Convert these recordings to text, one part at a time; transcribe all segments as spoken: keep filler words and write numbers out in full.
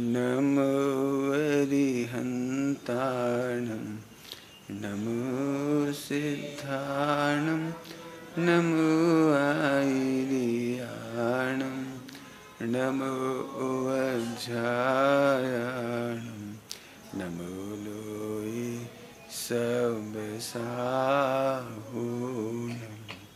नमो अरिहन्ताणं नमो सिद्धाणं नमो आयर्याणं नमो वज्रायाणं नमो लोये सबसाहूणम्।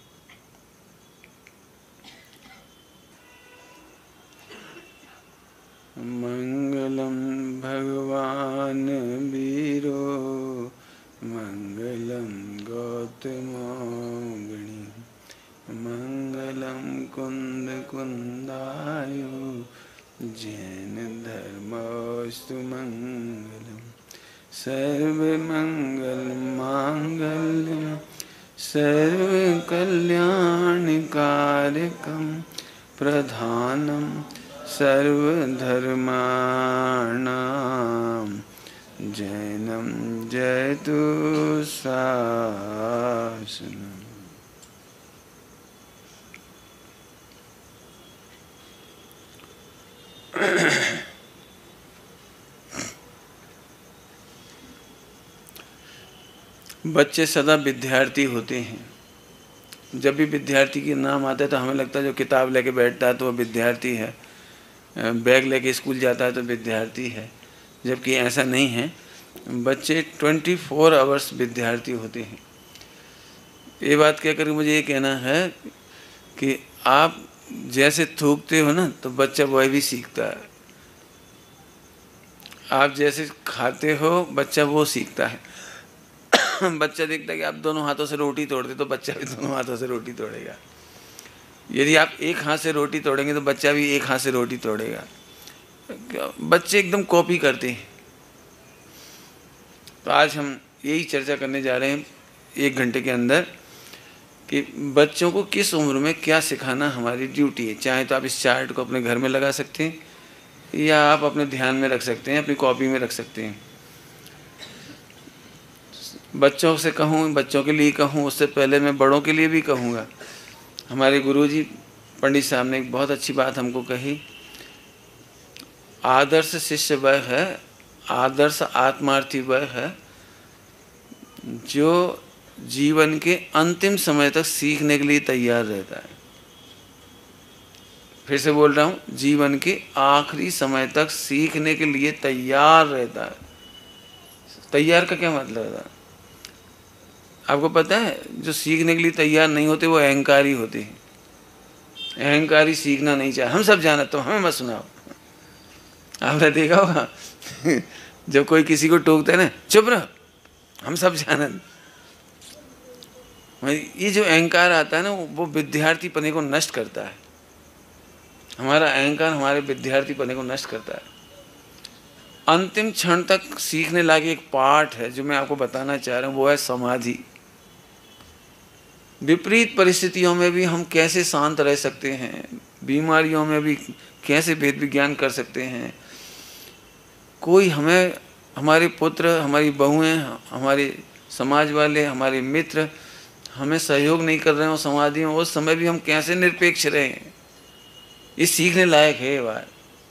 मंगलम भगवान वीरो मंगलम गौतमोगणी मंगलम कुंद कुंदायो जैन धर्मस्तु मंगलम सर्वमंगल मांगल्यम सर्वकल्याणकारकम प्रधानम सर्वधर्माणां जैनं जयतु शासनम्। बच्चे सदा विद्यार्थी होते हैं। जब भी विद्यार्थी के नाम आता है तो हमें लगता है जो किताब लेके बैठता है तो वो विद्यार्थी है, बैग लेके स्कूल जाता है तो विद्यार्थी है, जबकि ऐसा नहीं है। बच्चे चौबीस आवर्स विद्यार्थी होते हैं। ये बात कह कर मुझे ये कहना है कि आप जैसे थूकते हो ना तो बच्चा वही भी सीखता है। आप जैसे खाते हो बच्चा वो सीखता है। बच्चा देखता है कि आप दोनों हाथों से रोटी तोड़ते तो बच्चा भी दोनों हाथों से रोटी तोड़ेगा। यदि आप एक हाथ से रोटी तोड़ेंगे तो बच्चा भी एक हाथ से रोटी तोड़ेगा। बच्चे एकदम कॉपी करते हैं। तो आज हम यही चर्चा करने जा रहे हैं एक घंटे के अंदर कि बच्चों को किस उम्र में क्या सिखाना हमारी ड्यूटी है। चाहे तो आप इस चार्ट को अपने घर में लगा सकते हैं या आप अपने ध्यान में रख सकते हैं, अपनी कॉपी में रख सकते हैं। बच्चों से कहूँ, बच्चों के लिए कहूँ, उससे पहले मैं बड़ों के लिए भी कहूँगा। हमारे गुरुजी पंडित साहब ने एक बहुत अच्छी बात हमको कही, आदर्श शिष्य वह है, आदर्श आत्मार्थी वह है जो जीवन के अंतिम समय तक सीखने के लिए तैयार रहता है। फिर से बोल रहा हूँ, जीवन के आखिरी समय तक सीखने के लिए तैयार रहता है। तैयार का क्या मतलब है? आपको पता है जो सीखने के लिए तैयार नहीं होते वो अहंकारी होते हैं। अहंकारी सीखना नहीं चाहे। हम सब जानते तो हमें मत सुनाओ। आपने देखा होगा जब कोई किसी को टोकता है ना, चुप रहो, हम सब जानते। ये जो अहंकार आता है ना वो विद्यार्थी पने को नष्ट करता है। हमारा अहंकार हमारे विद्यार्थी पने को नष्ट करता है। अंतिम क्षण तक सीखने लायक एक पाठ है जो मैं आपको बताना चाह रहा हूँ, वो है समाधि। विपरीत परिस्थितियों में भी हम कैसे शांत रह सकते हैं, बीमारियों में भी कैसे वेद विज्ञान कर सकते हैं। कोई हमें, हमारे पुत्र, हमारी बहुएं, हमारे समाज वाले, हमारे मित्र हमें सहयोग नहीं कर रहे हो समाधि में, उस समय भी हम कैसे निरपेक्ष रहें, ये सीखने लायक है बात।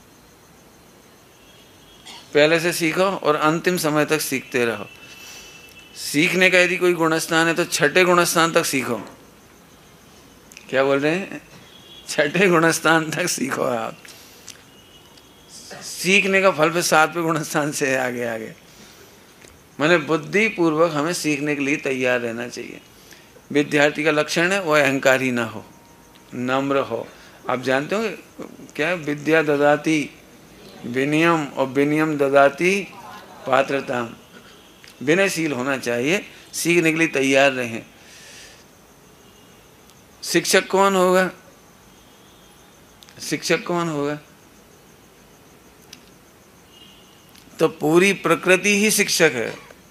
पहले से सीखो और अंतिम समय तक सीखते रहो। सीखने का यदि कोई गुणस्थान है तो छठे गुणस्थान तक सीखो। क्या बोल रहे हैं? छठे गुणस्थान तक सीखो। आप सीखने का फल पे सातवें गुणस्थान से आगे आगे। मैंने बुद्धि पूर्वक हमें सीखने के लिए तैयार रहना चाहिए। विद्यार्थी का लक्षण है वो अहंकारी ना हो, नम्र हो। आप जानते हो क्या? विद्या ददाति विनयम और विनयम ददाति पात्रता। विनयशील होना चाहिए, सीखने के लिए तैयार रहें। शिक्षक कौन होगा? शिक्षक कौन होगा? तो पूरी प्रकृति ही शिक्षक है।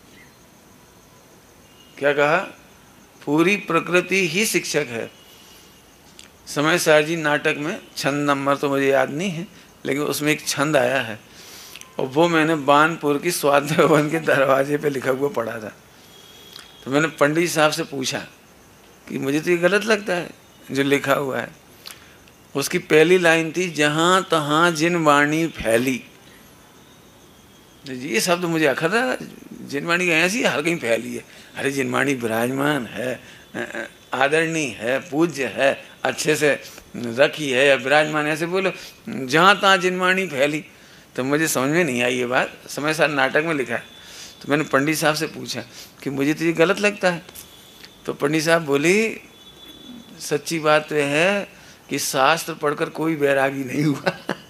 क्या कहा? पूरी प्रकृति ही शिक्षक है। समय सारजी नाटक में, छंद नंबर तो मुझे याद नहीं है, लेकिन उसमें एक छंद आया है और वो मैंने बानपुर की स्वाध्याय भवन के दरवाजे पे लिखा हुआ पढ़ा था। तो मैंने पंडित साहब से पूछा कि मुझे तो ये गलत लगता है जो लिखा हुआ है। उसकी पहली लाइन थी, जहाँ तहाँ जिन वाणी फैली ये शब्द तो मुझे अखर रहा, जिनवाणी ऐसी हर कहीं फैली है। अरे जिनवाणी विराजमान है, आदरणीय है, पूज्य है, अच्छे से रखी है या विराजमान, ऐसे बोलो। जहाँ तहाँ जिनवाणी फैली, तो मुझे समझ में नहीं आई ये बात। समय सार नाटक में लिखा है। तो मैंने पंडित साहब से पूछा कि मुझे तो ये गलत लगता है। तो पंडित साहब बोली सच्ची बात तो है कि शास्त्र पढ़कर कोई वैरागी नहीं हुआ।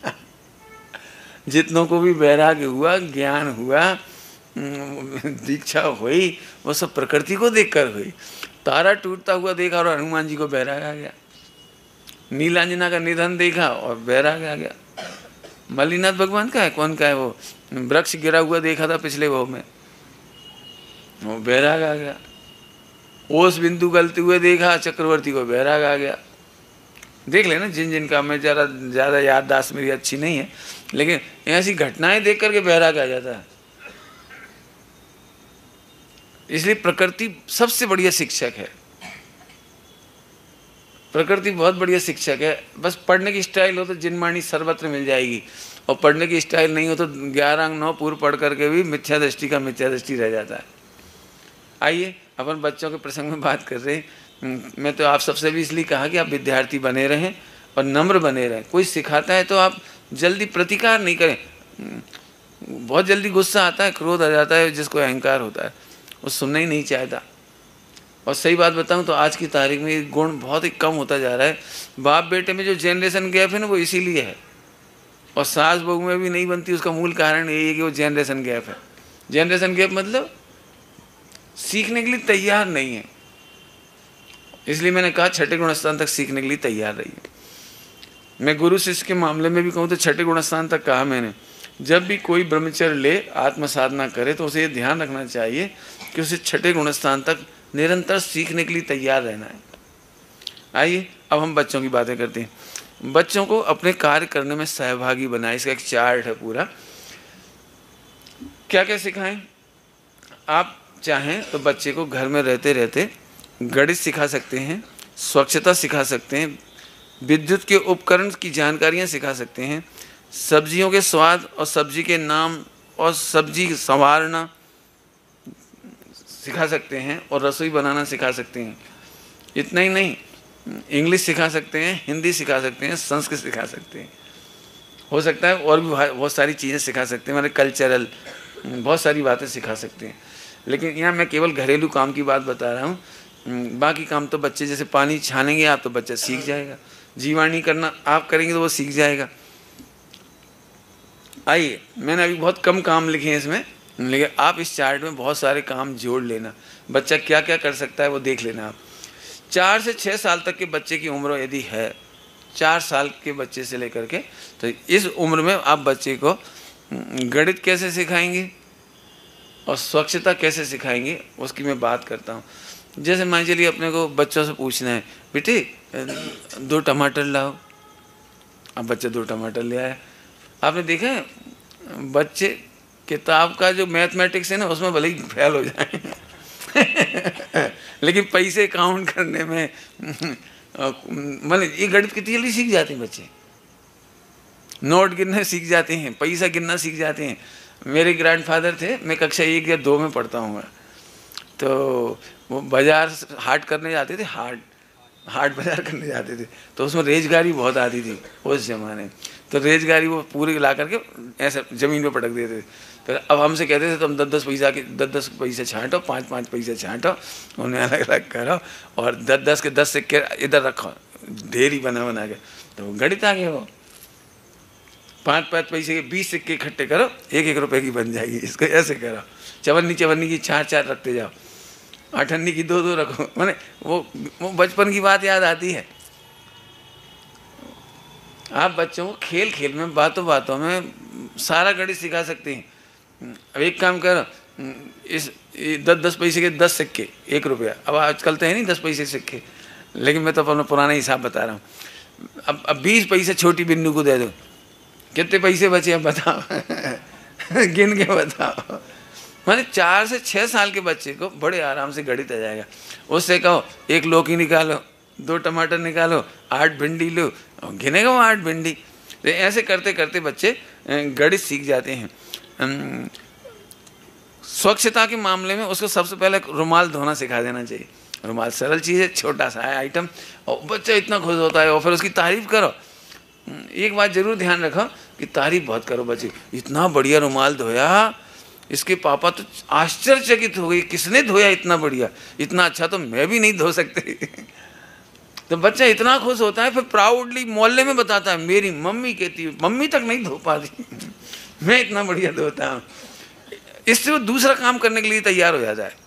जितनों को भी वैराग्य हुआ, ज्ञान हुआ, दीक्षा हुई, वो सब प्रकृति को देखकर हुई। तारा टूटता हुआ देखा और हनुमान जी को वैराग्य आ गया। नीलांजना का निधन देखा और वैराग्य आ गया। मल्लीनाथ भगवान का है, कौन का है वो, वृक्ष गिरा हुआ देखा था पिछले भाव में, वो वैराग्य आ गया। ओस बिंदु गलते हुए देखा चक्रवर्ती को, वैराग्य आ गया। देख लेना जिन जिन का, मैं ज़्यादा ज़्यादा याददाश्त मेरी अच्छी नहीं है, लेकिन ऐसी घटनाएं देख करके वैराग्य आ जाता है। इसलिए प्रकृति सबसे बढ़िया शिक्षक है। प्रकृति बहुत बढ़िया शिक्षक है। बस पढ़ने की स्टाइल हो तो जिनवाणी सर्वत्र मिल जाएगी, और पढ़ने की स्टाइल नहीं हो तो ग्यारह अंग नौ पूर्व पढ़ करके भी मिथ्या दृष्टि का मिथ्या दृष्टि रह जाता है। आइए अपन बच्चों के प्रसंग में बात कर रहे हैं। मैं तो आप सबसे भी इसलिए कहा कि आप विद्यार्थी बने रहें और नम्र बने रहें। कोई सिखाता है तो आप जल्दी प्रतिकार नहीं करें। बहुत जल्दी गुस्सा आता है, क्रोध आ जाता है, जिसको अहंकार होता है वो सुनना ही नहीं चाहता। और सही बात बताऊं तो आज की तारीख में ये गुण बहुत ही कम होता जा रहा है। बाप बेटे में जो जनरेशन गैप है ना, वो इसीलिए है। और सास बहू में भी नहीं बनती, उसका मूल कारण यही है कि वो जनरेशन गैप है। जनरेशन गैप मतलब सीखने के लिए तैयार नहीं है। इसलिए मैंने कहा छठे गुण स्थान तक सीखने के लिए तैयार रहिए। मैं गुरु शिष्य के मामले में भी कहूँ तो छठे गुण स्थान तक कहा मैंने। जब भी कोई ब्रह्मचर्य ले, आत्म साधना करे, तो उसे ये ध्यान रखना चाहिए कि उसे छठे गुण स्थान तक निरंतर सीखने के लिए तैयार रहना है। आइए अब हम बच्चों की बातें करते हैं। बच्चों को अपने कार्य करने में सहभागी बनाए, इसका एक चार्ट है पूरा। क्या क्या सिखाएं? आप चाहें तो बच्चे को घर में रहते रहते गणित सिखा सकते हैं, स्वच्छता सिखा सकते हैं, विद्युत के उपकरण की जानकारियां सिखा सकते हैं, सब्जियों के स्वाद और सब्जी के नाम और सब्जी संवारना सिखा सकते हैं, और रसोई बनाना सिखा सकते हैं। इतना ही नहीं, इंग्लिश सिखा सकते हैं, हिंदी सिखा सकते हैं, संस्कृत सिखा सकते हैं। हो सकता है और भी बहुत सारी चीज़ें सिखा सकते हैं, मतलब कल्चरल बहुत सारी बातें सिखा सकते हैं। लेकिन यहाँ मैं केवल घरेलू काम की बात बता रहा हूँ। बाकी काम तो बच्चे, जैसे पानी छानेंगे आप तो बच्चा सीख जाएगा, जीवाणी करना आप करेंगे तो वो सीख जाएगा। आइए, मैंने अभी बहुत कम काम लिखे हैं इसमें, लेकिन आप इस चार्ट में बहुत सारे काम जोड़ लेना। बच्चा क्या क्या कर सकता है वो देख लेना आप। चार से छः साल तक के बच्चे की उम्र यदि है, चार साल के बच्चे से लेकर के, तो इस उम्र में आप बच्चे को गणित कैसे सिखाएंगे और स्वच्छता कैसे सिखाएंगे उसकी मैं बात करता हूँ। जैसे मान चलिए अपने को बच्चों से पूछना है, बेटे दो टमाटर लाओ। अब बच्चा दो टमाटर ले आया। आपने देखा है बच्चे किताब का जो मैथमेटिक्स है ना, उसमें भले ही फेल हो जाए लेकिन पैसे काउंट करने में मतलब ये गणित कितनी जल्दी सीख जाते हैं बच्चे। नोट गिनना सीख जाते हैं, पैसा गिनना सीख जाते हैं। मेरे ग्रैंडफादर थे, मैं कक्षा एक या दो में पढ़ता हूँ, तो वो बाजार हाट करने जाते थे, हाट हाट बाजार करने जाते थे, तो उसमें रेजगारी बहुत आती थी उस जमाने। तो रेजगारी वो पूरी ला करके ऐसे ज़मीन पे पटक देते थे। तो अब हमसे कहते थे तुम दस दस पैसा के दस दस पैसे छाँटो, पाँच पाँच पैसे छाँटो, उन्हें अलग अलग करो और दस दस के दस सिक्के इधर रखो, ढेरी बना बना के। तो गणित आ गया। वो पाँच पाँच पैसे के बीस सिक्के इकट्ठे करो, एक एक रुपए की बन जाएगी। इसको ऐसे करो, चवन्नी चवन्नी की चार चार रखते जाओ, अठन्नी की दो दो रखो। मैंने वो वो बचपन की बात याद आती है। आप बच्चों को खेल खेल में, बातों बातों में सारा गणित सिखा सकते हैं। अब एक काम करो, इस दस दस पैसे के दस सिक्के एक रुपया। अब आजकल तो है नहीं दस पैसे सिक्के, लेकिन मैं तो अपना पुराना हिसाब बता रहा हूँ। अब अब बीस पैसे छोटी बिन्नू को दे दो, कितने पैसे बचे अब बताओ गिन के बताओ। माने चार से छः साल के बच्चे को बड़े आराम से गणित आ जाएगा। उससे कहो एक लौकी निकालो, दो टमाटर निकालो, आठ भिंडी लो, गिनेगा वो आठ भिंडी। तो ऐसे करते करते बच्चे गणित सीख जाते हैं। स्वच्छता के मामले में उसको सबसे पहले रुमाल धोना सिखा देना चाहिए। रुमाल सरल चीज़ है, छोटा सा है आइटम, और बच्चा इतना खुश होता है, और फिर उसकी तारीफ़ करो। एक बात ज़रूर ध्यान रखो कि तारीफ़ बहुत करो बच्चे, इतना बढ़िया रुमाल धोया, इसके पापा तो आश्चर्यचकित हो गई, किसने धोया इतना बढ़िया, इतना अच्छा तो मैं भी नहीं धो सकते। तो बच्चा इतना खुश होता है, फिर प्राउडली मोहल्ले में बताता है, मेरी मम्मी कहती है, मम्मी तक नहीं धो पाती, मैं इतना बढ़िया धोता हूँ। इससे वो दूसरा काम करने के लिए तैयार हो जाता है।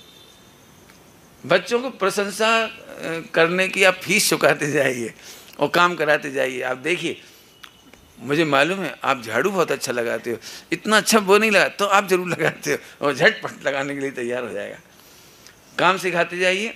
बच्चों को प्रशंसा करने की आप फीस चुकाते जाइए और काम कराते जाइए। आप देखिए, मुझे मालूम है आप झाड़ू बहुत अच्छा लगाते हो, इतना अच्छा वो नहीं लगा तो आप जरूर लगाते हो, और झटपट लगाने के लिए तैयार हो जाएगा। काम सिखाते जाइए।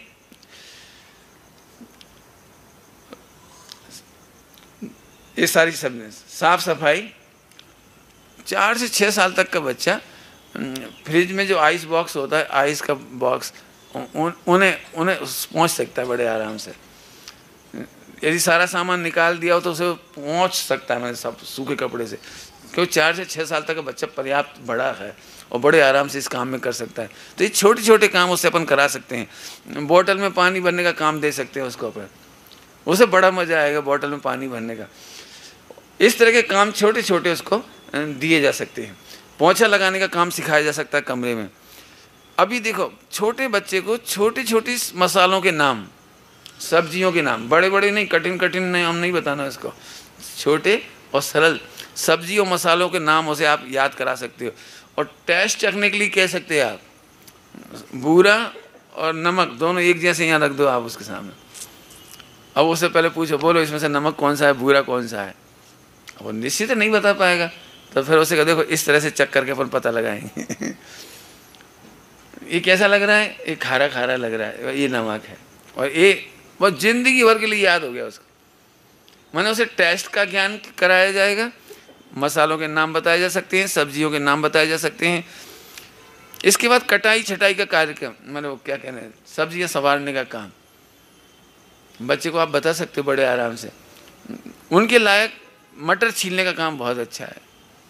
ये सारी सब साफ सफाई। चार से छः साल तक का बच्चा फ्रिज में जो आइस बॉक्स होता है, आइस का बॉक्स, उन, उन्हें उन्हें पहुँच सकता है बड़े आराम से। यदि सारा सामान निकाल दिया हो तो उसे पहुँच सकता है मैं सब सूखे कपड़े से, क्योंकि चार से छः साल तक का बच्चा पर्याप्त बड़ा है और बड़े आराम से इस काम में कर सकता है। तो ये छोटे छोटे काम उससे अपन करा सकते हैं। बोतल में पानी भरने का काम दे सकते हैं उसको अपन, उसे बड़ा मज़ा आएगा बोतल में पानी भरने का। इस तरह के काम छोटे छोटे उसको दिए जा सकते हैं। पोंछा लगाने का काम सिखाया जा सकता है कमरे में। अभी देखो, छोटे बच्चे को छोटी छोटी मसालों के नाम, सब्जियों के नाम, बड़े बड़े नहीं, कठिन कठिन नहीं, हम नहीं बताना इसको, छोटे और सरल सब्जियों मसालों के नाम उसे आप याद करा सकते हो। और टेस्ट चखने के लिए कह सकते हैं आप, बूरा और नमक दोनों एक जैसे यहाँ रख दो आप उसके सामने। अब उससे पहले पूछो, बोलो इसमें से नमक कौन सा है, बूरा कौन सा है। अब वो निश्चित नहीं बता पाएगा, तो फिर उसे कह देखो इस तरह से चेक करके अपन पता लगाएंगे। ये कैसा लग रहा है, ये खारा खारा लग रहा है, ये नमक है। और ये वो जिंदगी भर के लिए याद हो गया उसको। मैंने उसे टेस्ट का ज्ञान कराया जाएगा, मसालों के नाम बताए जा सकते हैं, सब्जियों के नाम बताए जा सकते हैं। इसके बाद कटाई छटाई का कार्यक्रम, मैंने वो क्या कहना है, सब्जियां संवारने का काम बच्चे को आप बता सकते हो बड़े आराम से। उनके लायक मटर छीलने का काम बहुत अच्छा है।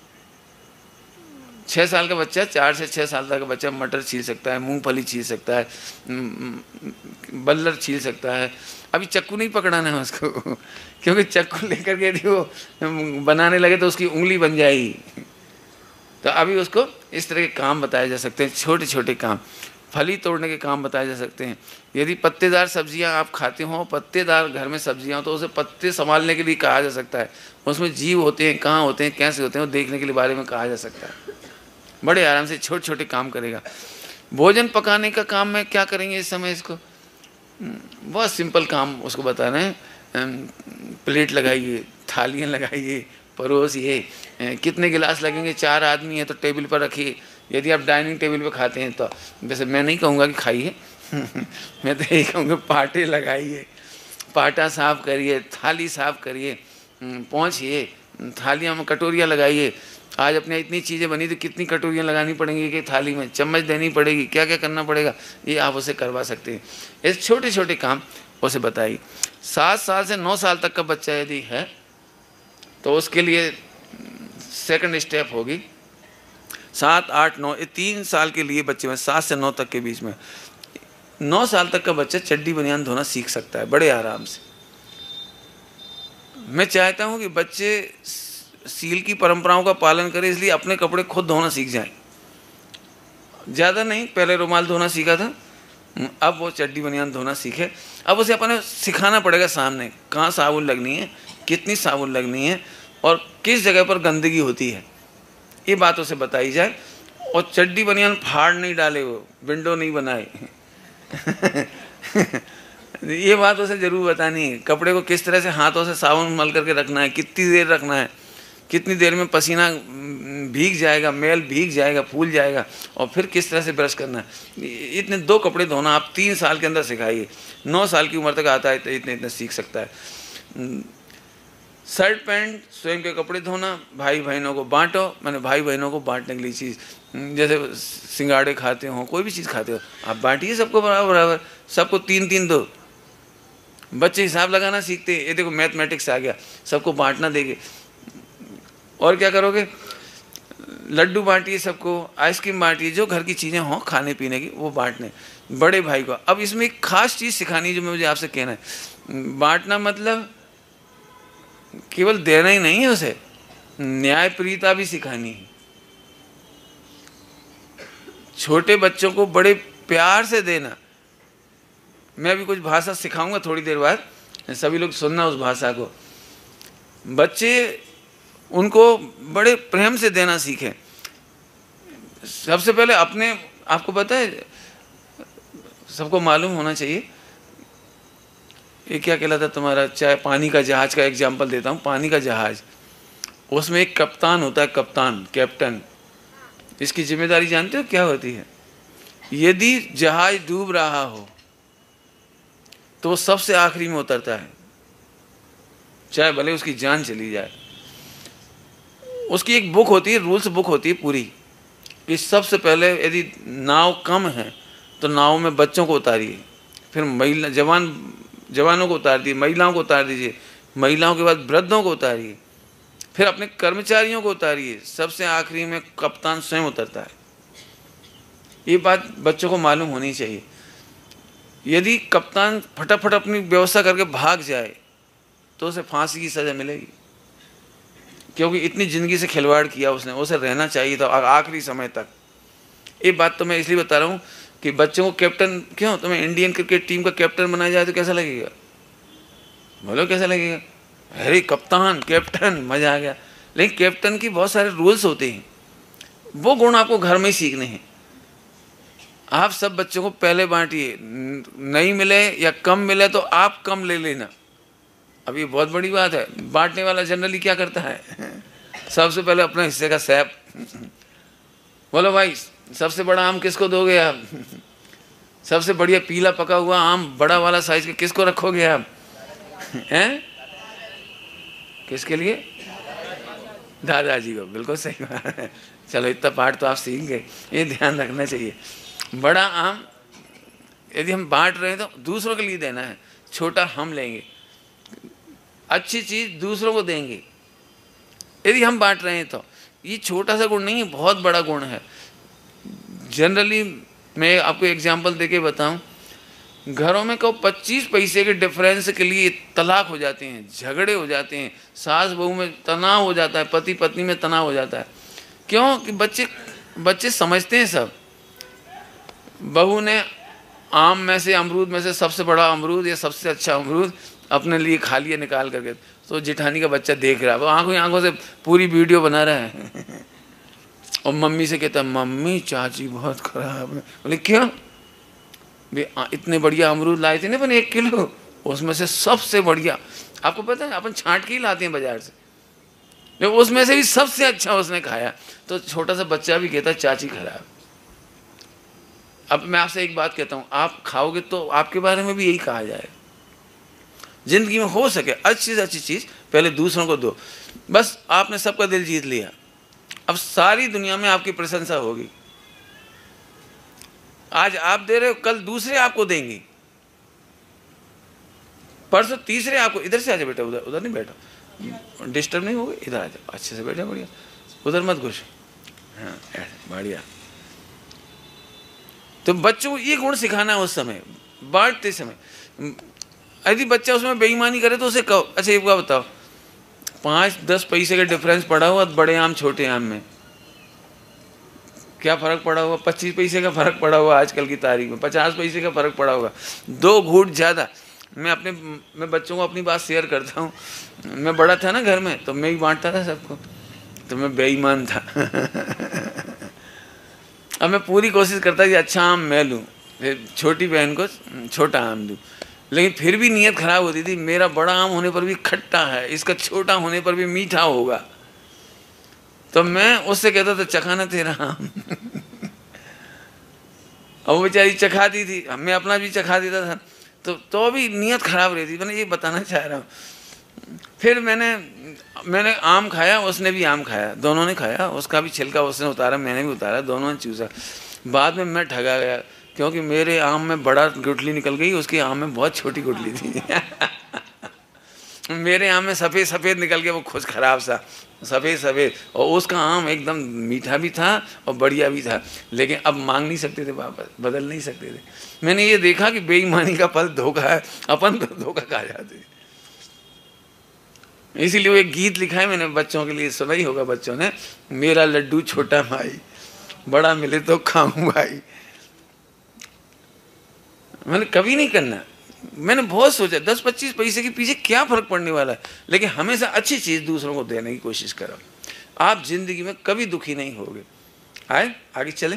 छः साल का बच्चा, चार से छः साल तक का बच्चा मटर छील सकता है, मूंगफली छील सकता है, बल्लर छील सकता है। अभी चक्कू नहीं पकड़ाना है उसको, क्योंकि चक्कू लेकर के यदि वो बनाने लगे तो उसकी उंगली बन जाएगी। तो अभी उसको इस तरह के काम बताए जा सकते हैं, छोटे छोटे काम। फली तोड़ने के काम बताए जा सकते हैं। यदि पत्तेदार सब्जियां आप खाते हो, पत्तेदार घर में सब्जियां हो, तो उसे पत्ते संभालने के लिए कहा जा सकता है। उसमें जीव होते हैं, कहाँ होते हैं, कैसे होते हैं, वो देखने के लिए बारे में कहा जा सकता है। बड़े आराम से छोटे छोटे काम करेगा। भोजन पकाने का काम में क्या करेंगे इस समय, इसको बहुत सिंपल काम उसको बताना है। प्लेट लगाइए, थालियाँ लगाइए, परोसिए, कितने गिलास लगेंगे, चार आदमी हैं तो टेबल पर रखिए। यदि आप डाइनिंग टेबल पे खाते हैं तो वैसे मैं नहीं कहूँगा कि खाइए, मैं तो यही कहूँगा पाटे लगाइए, पाटा साफ करिए, थाली साफ करिए, पहुँचिए, थालियाँ में कटोरियाँ लगाइए। आज अपने इतनी चीज़ें बनी तो कितनी कटोरियाँ लगानी पड़ेंगी कि थाली में, चम्मच देनी पड़ेगी, क्या क्या करना पड़ेगा, ये आप उसे करवा सकते हैं। ऐसे छोटे छोटे काम उसे बताइए। सात साल से नौ साल तक का बच्चा यदि है तो उसके लिए सेकंड स्टेप होगी सात आठ नौ, ये तीन साल के लिए बच्चे में, सात से नौ तक के बीच में। नौ साल तक का बच्चा चड्डी बनियान धोना सीख सकता है बड़े आराम से। मैं चाहता हूँ कि बच्चे सील की परंपराओं का पालन करें, इसलिए अपने कपड़े खुद धोना सीख जाएं। ज़्यादा नहीं, पहले रुमाल धोना सीखा था, अब वो चड्डी बनियान धोना सीखे। अब उसे अपने सिखाना पड़ेगा सामने, कहाँ साबुन लगनी है, कितनी साबुन लगनी है और किस जगह पर गंदगी होती है, ये बात उसे बताई जाए। और चड्डी बनियान फाड़ नहीं डाले, वो विंडो नहीं बनाए। ये बात उसे ज़रूर बतानी है। कपड़े को किस तरह से हाथों से साबुन मल करके रखना है, कितनी देर रखना है, कितनी देर में पसीना भीग जाएगा, मैल भीग जाएगा, फूल जाएगा, और फिर किस तरह से ब्रश करना है। इतने दो कपड़े धोना आप तीन साल के अंदर सिखाइए। नौ साल की उम्र तक आता है तो इतने इतने सीख सकता है। शर्ट पैंट स्वयं के कपड़े धोना, भाई बहनों को बांटो। मैंने भाई बहनों को बांटने के लिए चीज़, जैसे सिंगाड़े खाते हो, कोई भी चीज़ खाते हो, आप बांटिए सबको बराबर बराबर, सबको तीन तीन दो। बच्चे हिसाब लगाना सीखते हैं, ये देखो मैथमेटिक्स आ गया, सबको बांटना देंगे। और क्या करोगे, लड्डू बांटिए सबको, आइसक्रीम बांटिए, जो घर की चीज़ें हों खाने पीने की वो बांटने बड़े भाई को। अब इसमें एक खास चीज़ सिखानी जो मुझे आपसे कहना है, बांटना मतलब केवल देना ही नहीं है, उसे न्यायप्रियता भी सिखानी है। छोटे बच्चों को बड़े प्यार से देना। मैं अभी कुछ भाषा सिखाऊंगा थोड़ी देर बाद, सभी लोग सुनना उस भाषा को। बच्चे उनको बड़े प्रेम से देना सीखें। सबसे पहले अपने, आपको पता है, सबको मालूम होना चाहिए, ये क्या कहलाता है तुम्हारा, चाहे पानी का जहाज का एग्जाम्पल देता हूँ। पानी का जहाज, उसमें एक कप्तान होता है, कप्तान, कैप्टन। इसकी जिम्मेदारी जानते हो क्या होती है? यदि जहाज डूब रहा हो तो वो सबसे आखिरी में उतरता है, चाहे भले उसकी जान चली जाए। उसकी एक बुक होती है, रूल्स बुक होती है पूरी, कि सबसे पहले यदि नाव कम है तो नाव में बच्चों को उतारिए, फिर महिला जवान जवानों को उतार दीजिए, महिलाओं को उतार दीजिए, महिलाओं के बाद वृद्धों को उतारिए, फिर अपने कर्मचारियों को उतारिए, सबसे आखिरी में कप्तान स्वयं उतरता है। ये बात बच्चों को मालूम होनी चाहिए। यदि कप्तान फटाफट अपनी व्यवस्था करके भाग जाए तो उसे फांसी की सज़ा मिलेगी, क्योंकि इतनी ज़िंदगी से खिलवाड़ किया उसने, उसे रहना चाहिए था आखिरी समय तक। ये बात तो मैं इसलिए बता रहा हूँ कि बच्चों को कैप्टन, क्यों तुम्हें इंडियन क्रिकेट टीम का कैप्टन बनाया जाए तो कैसा लगेगा? बोलो कैसा लगेगा? अरे कप्तान, कैप्टन, मज़ा आ गया। लेकिन कैप्टन की बहुत सारे रूल्स होते हैं, वो गुण आपको घर में ही सीखने हैं। आप सब बच्चों को पहले बांटिए, नहीं मिले या कम मिले तो आप कम ले लेना। अब ये बहुत बड़ी बात है। बांटने वाला जनरली क्या करता है, सबसे पहले अपने हिस्से का सैप। बोलो भाई, सबसे बड़ा आम किसको दोगे आप? सबसे बढ़िया पीला पका हुआ आम बड़ा वाला साइज के किसको रखोगे आप? हैं? किसके लिए? दादाजी को। बिल्कुल सही बात है। चलो इतना पाठ तो आप सीख गए, ये ध्यान रखना चाहिए। बड़ा आम यदि हम बांट रहे हैं तो दूसरों के लिए देना है, छोटा हम लेंगे। अच्छी चीज़ दूसरों को देंगे यदि हम बांट रहे हैं तो। ये छोटा सा गुण नहीं है, बहुत बड़ा गुण है। जनरली मैं आपको एग्जांपल देके बताऊं, घरों में को पच्चीस पैसे के डिफरेंस के लिए तलाक हो जाते हैं, झगड़े हो जाते हैं, सास बहू में तनाव हो जाता है, पति पत्नी में तनाव हो जाता है। क्यों? कि बच्चे बच्चे समझते हैं सब। बहू ने आम में से, अमरूद में से सबसे बड़ा अमरूद या सबसे अच्छा अमरूद अपने लिए खा लिया निकाल करके, तो जेठानी का बच्चा देख रहा है, वो आंखों आंखों से पूरी वीडियो बना रहा है और मम्मी से कहता है, मम्मी चाची बहुत खराब है। बोले क्यों? वे इतने बढ़िया अमरूद लाए थे ना अपन एक किलो, उसमें से सबसे बढ़िया, आपको पता है अपन छांट के ही लाते हैं बाजार से, लेकिन उसमें से भी सबसे अच्छा उसने खाया। तो छोटा सा बच्चा भी कहता है चाची खराब। अब मैं आपसे एक बात कहता हूँ, आप खाओगे तो आपके बारे में भी यही कहा जाए। जिंदगी में हो सके अच्छी से अच्छी चीज़ पहले दूसरों को दो। बस आपने सबका दिल जीत लिया, अब सारी दुनिया में आपकी प्रशंसा होगी। आज आप दे रहे हो, कल दूसरे आपको देंगे, परसों तीसरे आपको। इधर से आ जाओ बेटा, उधर उधर नहीं बैठो, डिस्टर्ब नहीं होगा, इधर आ जाओ, अच्छे से बैठो, बढ़िया, उधर मत घुस। हाँ बढ़िया। तो बच्चों को ये गुण सिखाना है उस समय, बांटते समय। यदि बच्चा उसमें बेईमानी करे तो उसे कहो, अच्छा एक बात बताओ, पाँच दस पैसे का डिफरेंस पड़ा हुआ बड़े आम छोटे आम में, क्या फ़र्क पड़ा हुआ? पच्चीस पैसे का फ़र्क पड़ा हुआ आजकल की तारीख में, पचास पैसे का फ़र्क पड़ा होगा, दो घूंट ज़्यादा। मैं अपने मैं बच्चों को अपनी बात शेयर करता हूँ। मैं बड़ा था ना घर में, तो मैं ही बांटता था सबको, तो मैं बेईमान था अब मैं पूरी कोशिश करता कि अच्छा आम मैं लूँ, फिर छोटी बहन को छोटा आम दूँ, लेकिन फिर भी नीयत खराब होती थी, मेरा बड़ा आम होने पर भी खट्टा है, इसका छोटा होने पर भी मीठा होगा। तो मैं उससे कहता था चखाना तेरा आम और वो बेचारी चखाती थी, मैं अपना भी चखा देता था, तो तो भी नीयत खराब रहती। मैंने ये बताना चाह रहा हूँ। फिर मैंने मैंने आम खाया, उसने भी आम खाया, दोनों ने खाया, उसका भी छिलका उसने उतारा, मैंने भी उतारा, दोनों ने चूसा। बाद में मैं ठगा गया, क्योंकि मेरे आम में बड़ा गुठली निकल गई, उसके आम में बहुत छोटी गुठली थी मेरे आम में सफ़ेद सफ़ेद निकल गया, वो खुश खराब सा। सफ़ेद सफ़ेद, और उसका आम एकदम मीठा भी था और बढ़िया भी था, लेकिन अब मांग नहीं सकते थे वापस, बदल नहीं सकते थे। मैंने ये देखा कि बेईमानी का फल धोखा है, अपन तो धोखा खा जाते। इसीलिए वो एक गीत लिखा है मैंने बच्चों के लिए, सुना ही होगा बच्चों ने, मेरा लड्डू छोटा भाई, बड़ा मिले तो खाऊं भाई। मैंने कभी नहीं करना। मैंने बहुत सोचा दस पच्चीस पैसे के पीछे क्या फर्क पड़ने वाला है, लेकिन हमेशा अच्छी चीज दूसरों को देने की कोशिश करो, आप जिंदगी में कभी दुखी नहीं होगे। आए आगे चले।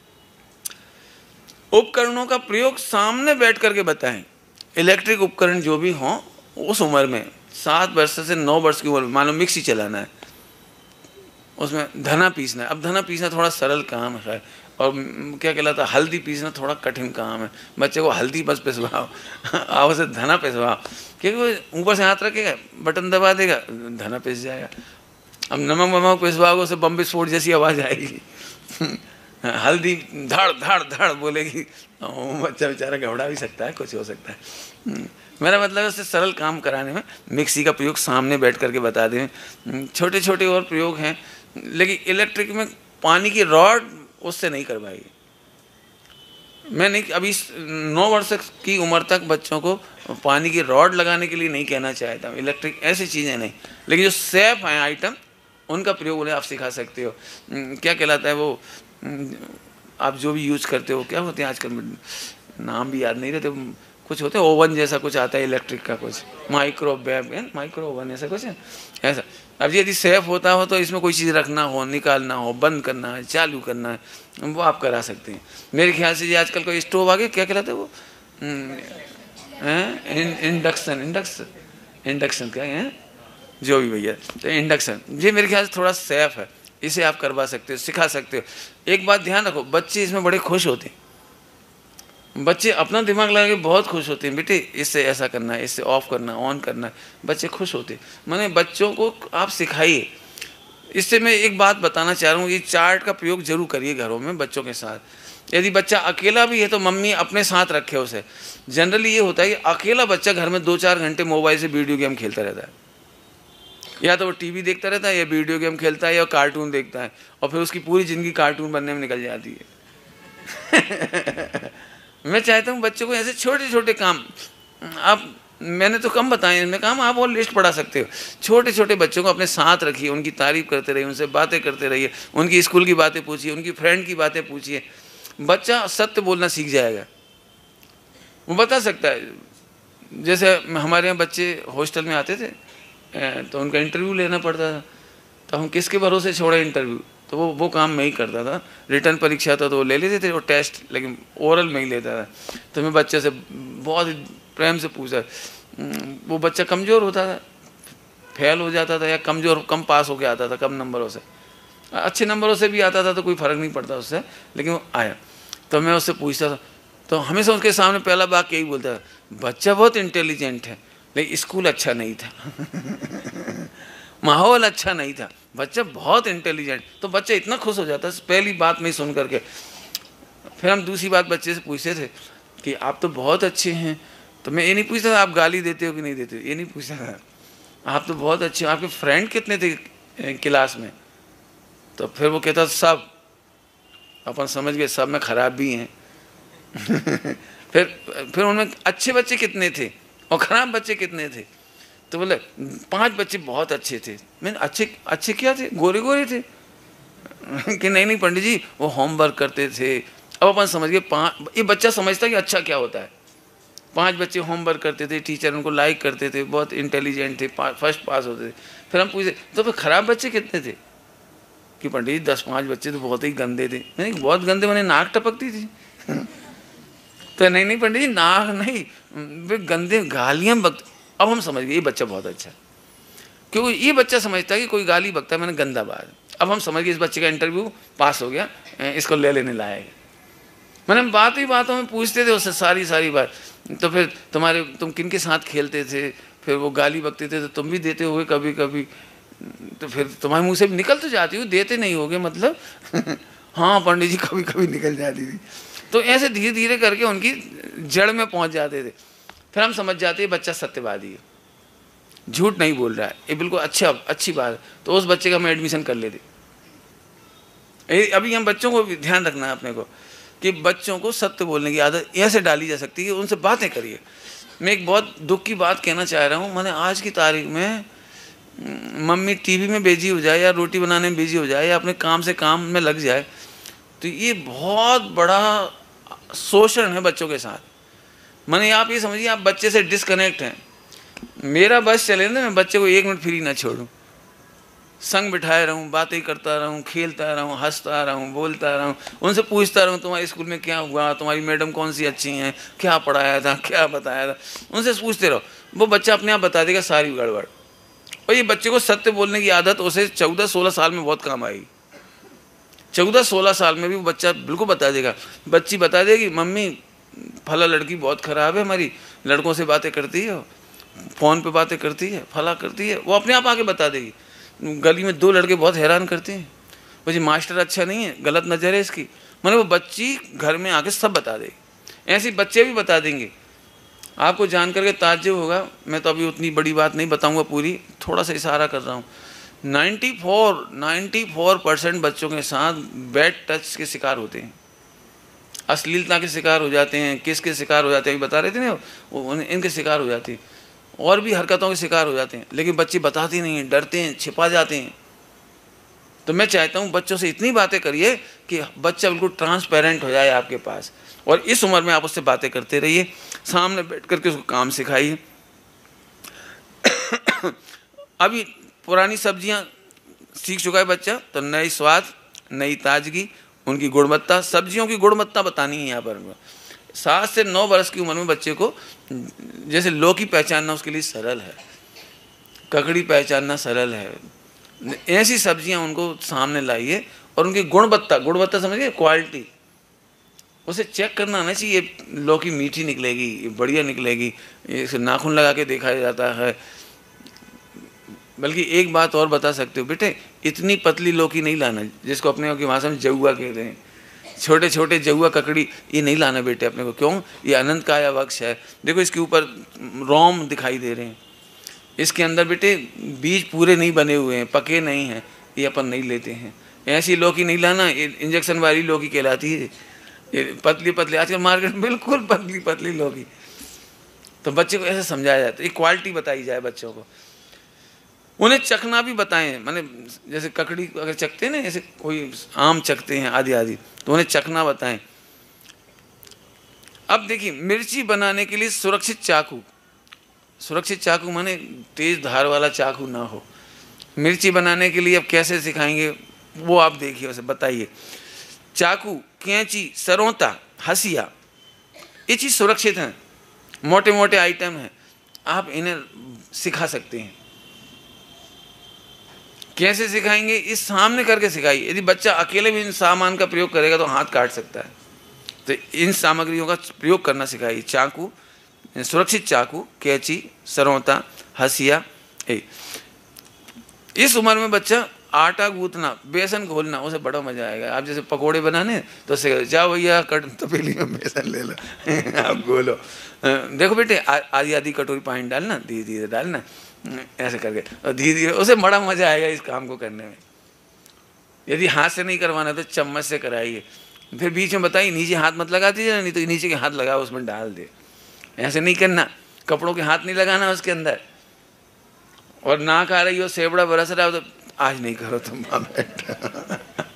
उपकरणों का प्रयोग सामने बैठ करके बताएं। इलेक्ट्रिक उपकरण जो भी हों, उस उम्र में सात वर्ष से नौ वर्ष की उम्र में, मान लो मिक्सी चलाना है, उसमें धना पीसना है। अब धना पीसना थोड़ा सरल काम है, और क्या कहलाता है हल्दी पीसना थोड़ा कठिन काम है। बच्चे को हल्दी बस पिसवाओ, आओ से धना पिसवाओ, क्योंकि वो ऊपर से हाथ रखेगा, बटन दबा देगा, धना पिस जाएगा। अब नमक वमक पिसवाओगे उसे बम विस्फोट जैसी आवाज़ आएगी। हल्दी धड़ धड़ धड़ बोलेगी, बच्चा बेचारा घबरा भी सकता है, कुछ हो सकता है। मेरा मतलब है उससे सरल काम कराने में मिक्सी का प्रयोग सामने बैठ करके बता दें। छोटे छोटे और प्रयोग हैं, लेकिन इलेक्ट्रिक में पानी की रॉड उससे नहीं करवाई। मैं नहीं, अभी नौ वर्ष की उम्र तक बच्चों को पानी की रॉड लगाने के लिए नहीं कहना चाहता। इलेक्ट्रिक ऐसी चीज़ें नहीं, लेकिन जो सेफ हैं आइटम, उनका प्रयोग उन्हें आप सिखा सकते हो। क्या कहलाता है वो, आप जो भी यूज करते हो, क्या होते हैं आजकल नाम भी याद नहीं रहते, कुछ होते हैं ओवन जैसा कुछ आता है इलेक्ट्रिक का, कुछ माइक्रोवेव है, माइक्रो ओवन ऐसा कुछ है ऐसा। अब यदि सेफ होता हो तो इसमें कोई चीज़ रखना हो, निकालना हो, बंद करना है, चालू करना है, वो आप करा सकते हैं। मेरे ख्याल से ये आजकल कोई स्टोव आ गया, क्या कहलाता है वो, इंडक्शन इंडक्शन इंडक्शन क्या है, जो भी भैया, तो इंडक्शन, ये मेरे ख्याल से थोड़ा सेफ है, इसे आप करवा सकते हो, सिखा सकते हो। एक बात ध्यान रखो, बच्चे इसमें बड़े खुश होते हैं, बच्चे अपना दिमाग लगा के बहुत खुश होते हैं, बेटे इससे ऐसा करना है, इससे ऑफ करना, ऑन करना है, बच्चे खुश होते हैं। मैंने बच्चों को आप सिखाइए। इससे मैं एक बात बताना चाह रहा हूँ, ये चार्ट का प्रयोग जरूर करिए घरों में बच्चों के साथ। यदि बच्चा अकेला भी है तो मम्मी अपने साथ रखे उसे। जनरली ये होता है कि अकेला बच्चा घर में दो चार घंटे मोबाइल से वीडियो गेम खेलता रहता है, या तो वो टीवी देखता रहता है, या वीडियो गेम खेलता है, या कार्टून देखता है, और फिर उसकी पूरी ज़िंदगी कार्टून बनने में निकल जाती है। मैं चाहता हूँ बच्चों को ऐसे छोटे छोटे काम, आप, मैंने तो कम बताए इनमें काम, आप और लिस्ट पढ़ा सकते हो। छोटे छोटे बच्चों को अपने साथ रखिए, उनकी तारीफ करते रहिए, उनसे बातें करते रहिए, उनकी स्कूल की बातें पूछिए, उनकी फ्रेंड की बातें पूछिए। बच्चा सत्य बोलना सीख जाएगा, वो बता सकता है। जैसे हमारे यहाँ बच्चे हॉस्टल में आते थे तो उनका इंटरव्यू लेना पड़ता था, तो हम किसके भरोसे छोड़े इंटरव्यू, तो वो वो काम मैं ही करता था। रिटर्न परीक्षा था तो वो ले लेते थे वो टेस्ट, लेकिन ओरल में ही लेता था। तो मैं बच्चे से बहुत प्रेम से पूछा, वो बच्चा कमज़ोर होता था, फेल हो जाता था, या कमज़ोर कम पास होके आता था, कम नंबरों से, अच्छे नंबरों से भी आता था तो कोई फ़र्क नहीं पड़ता उससे, लेकिन वो आया। तो मैं उससे पूछता था, तो हमेशा उसके सामने पहला बात यही बोलता था, बच्चा बहुत इंटेलिजेंट है, लेकिन स्कूल अच्छा नहीं था। माहौल अच्छा नहीं था, बच्चा बहुत इंटेलिजेंट। तो बच्चा इतना खुश हो जाता पहली बात में सुन करके। फिर हम दूसरी बात बच्चे से पूछते थे कि आप तो बहुत अच्छे हैं, तो मैं ये नहीं पूछता था आप गाली देते हो कि नहीं देते हो, ये नहीं पूछता था, आप तो बहुत अच्छे हो, आपके फ्रेंड कितने थे क्लास में, तो फिर वो कहता सब, अपन समझ गए सब में खराब भी हैं। फिर फिर उनमें अच्छे बच्चे कितने थे और ख़राब बच्चे कितने थे, तो बोले पांच बच्चे बहुत अच्छे थे। मैंने अच्छे अच्छे क्या थे, गोरे गोरे थे। कि नहीं नहीं पंडित जी वो होमवर्क करते थे। अब अपन समझ गए पाँच, ये बच्चा समझता कि अच्छा क्या होता है। पांच बच्चे होमवर्क करते थे, टीचर उनको लाइक करते थे, बहुत इंटेलिजेंट थे, फर्स्ट पास होते थे। फिर हम पूछते तो फिर ख़राब बच्चे कितने थे, कि पंडित जी दस पाँच बच्चे तो बहुत ही गंदे थे। नहीं बहुत गंदे मैंने नाक टपकती थी। तो नहीं नहीं पंडित जी नाक नहीं, वे गंदे गालियाँ बक। अब हम समझ गए ये बच्चा बहुत अच्छा है, क्योंकि ये बच्चा समझता है कि कोई गाली बकता है मैंने गंदा बात। अब हम समझ गए इस बच्चे का इंटरव्यू पास हो गया, इसको ले लेने लाएगा। मैंने बात ही बातों में पूछते थे उससे सारी सारी बात, तो फिर तुम्हारे तुम किन के साथ खेलते थे, फिर वो गाली बकते थे तो तुम भी देते होगे कभी कभी, तो फिर तुम्हारे मुँह से निकल तो जाती हो, देते नहीं होगे मतलब। हाँ पंडित जी कभी कभी निकल जाती थी। तो ऐसे धीरे धीरे करके उनकी जड़ में पहुंच जाते थे। फिर हम समझ जाते हैं बच्चा सत्यवादी है, झूठ नहीं बोल रहा है, ये बिल्कुल अच्छा अच्छी बात है, तो उस बच्चे का हम एडमिशन कर लेते। अभी हम बच्चों को भी ध्यान रखना है अपने को कि बच्चों को सत्य बोलने की आदत ऐसे डाली जा सकती है कि उनसे बातें करिए। मैं एक बहुत दुख की बात कहना चाह रहा हूँ, मैंने आज की तारीख में मम्मी टीवी में बिजी हो जाए या रोटी बनाने में बिजी हो जाए या अपने काम से काम में लग जाए, तो ये बहुत बड़ा शोषण है बच्चों के साथ। मैंने आप ये समझिए, आप बच्चे से डिस्कनेक्ट हैं। मेरा बस चले ना, मैं बच्चे को एक मिनट फ्री ना छोड़ूं, संग बिठाए रहूं, बातें करता रहूं, खेलता रहूं, हंसता रहूं, बोलता रहूं, उनसे पूछता रहूं तुम्हारे स्कूल में क्या हुआ, तुम्हारी मैडम कौन सी अच्छी हैं, क्या पढ़ाया था, क्या बताया था, उनसे पूछते रहो। वो बच्चा अपने आप बता देगा सारी गड़बड़। और ये बच्चे को सत्य बोलने की आदत उसे चौदह सोलह साल में बहुत काम आएगी। चौदह सोलह साल में भी वो बच्चा बिल्कुल बता देगा। बच्ची बता देगी मम्मी फला लड़की बहुत ख़राब है, हमारी लड़कों से बातें करती है, फ़ोन पे बातें करती है, फला करती है, वो अपने आप आके बता देगी। गली में दो लड़के बहुत हैरान करते हैं, वो जी मास्टर अच्छा नहीं है, गलत नज़र है इसकी, मैंने वो बच्ची घर में आके सब बता देगी। ऐसे बच्चे भी बता देंगे, आपको जान करके ताज्जुब होगा। मैं तो अभी उतनी बड़ी बात नहीं बताऊंगा पूरी, थोड़ा सा इशारा कर रहा हूँ। Ninety four ninety four percent बच्चों के साथ बैड टच के शिकार होते हैं, अश्लीलता के शिकार हो जाते हैं, किसके शिकार हो जाते हैं, बता रहे थे ना, वो इनके शिकार हो जाते हैं, और भी हरकतों के शिकार हो जाते हैं। लेकिन बच्चे बताते नहीं हैं, डरते हैं, छिपा जाते हैं। तो मैं चाहता हूँ बच्चों से इतनी बातें करिए कि बच्चा बिल्कुल ट्रांसपेरेंट हो जाए आपके पास, और इस उम्र में आप उससे बातें करते रहिए, सामने बैठ करके उसको काम सिखाइए। अभी पुरानी सब्जियां सीख चुका है बच्चा, तो नई स्वाद, नई ताजगी, उनकी गुणवत्ता, सब्जियों की गुणवत्ता बतानी है यहाँ पर। सात से नौ वर्ष की उम्र में बच्चे को जैसे लौकी पहचानना उसके लिए सरल है, ककड़ी पहचानना सरल है, ऐसी सब्जियां उनको सामने लाइए और उनकी गुणवत्ता, गुणवत्ता समझिए क्वालिटी, उसे चेक करना आना चाहिए। लौकी मीठी निकलेगी, बढ़िया निकलेगी, इसे नाखून लगा के देखा जाता है। बल्कि एक बात और बता सकते हो बेटे, इतनी पतली लौकी नहीं लाना, जिसको अपने की भाषा में जहुआ कहते हैं, छोटे छोटे जहुआ ककड़ी, ये नहीं लाना बेटे अपने को। क्यों? ये अनंत काया वक्ष है। देखो इसके ऊपर रोम दिखाई दे रहे हैं, इसके अंदर बेटे बीज पूरे नहीं बने हुए हैं, पके नहीं हैं, ये अपन नहीं लेते हैं। ऐसी लौकी नहीं लाना, ये इंजेक्शन वाली लौकी कहलाती है, ये पतली पतली आजकल मार्केट में बिल्कुल पतली पतली लौकी। तो बच्चे को ऐसे समझाया जाता है, ये क्वालिटी बताई जाए बच्चों को, उन्हें चखना भी बताएं। माने जैसे ककड़ी अगर चखते हैं ना, जैसे कोई आम चखते हैं आदि आदि, तो उन्हें चखना बताएं। अब देखिए, मिर्ची बनाने के लिए सुरक्षित चाकू, सुरक्षित चाकू माने तेज धार वाला चाकू ना हो। मिर्ची बनाने के लिए अब कैसे सिखाएंगे वो आप देखिए, उसे बताइए। चाकू, कैंची, सरौता, हसिया, ये चीज़ सुरक्षित हैं, मोटे मोटे आइटम हैं, आप इन्हें सिखा सकते हैं। कैसे सिखाएंगे? इस सामने करके सिखाइए। यदि बच्चा अकेले भी इन सामान का प्रयोग करेगा तो हाथ काट सकता है, तो इन सामग्रियों का प्रयोग करना सिखाइए। चाकू, सुरक्षित चाकू, कैंची, सरौता, हसिया। इस उम्र में बच्चा आटा गूंथना, बेसन घोलना, उसे बड़ा मजा आएगा। आप जैसे पकोड़े बनाने तो से जाओ भैया कट तपेली में बेसन ले लो आप घोलो। देखो बेटे आधी आधी कटोरी पानी डालना, धीरे धीरे डालना, ऐसे करके, और धीरे धीरे, उसे बड़ा मजा आएगा इस काम को करने में। यदि हाथ से नहीं करवाना तो चम्मच से कराइए। फिर बीच में बताइए नीचे हाथ मत लगा दीजिए, नहीं तो नीचे के हाथ लगाओ उसमें डाल दे। ऐसे नहीं करना, कपड़ों के हाथ नहीं लगाना उसके अंदर। और नाक आ रही हो, सेबड़ा बरस रहा हो, तो आज नहीं करो तुम बेटा।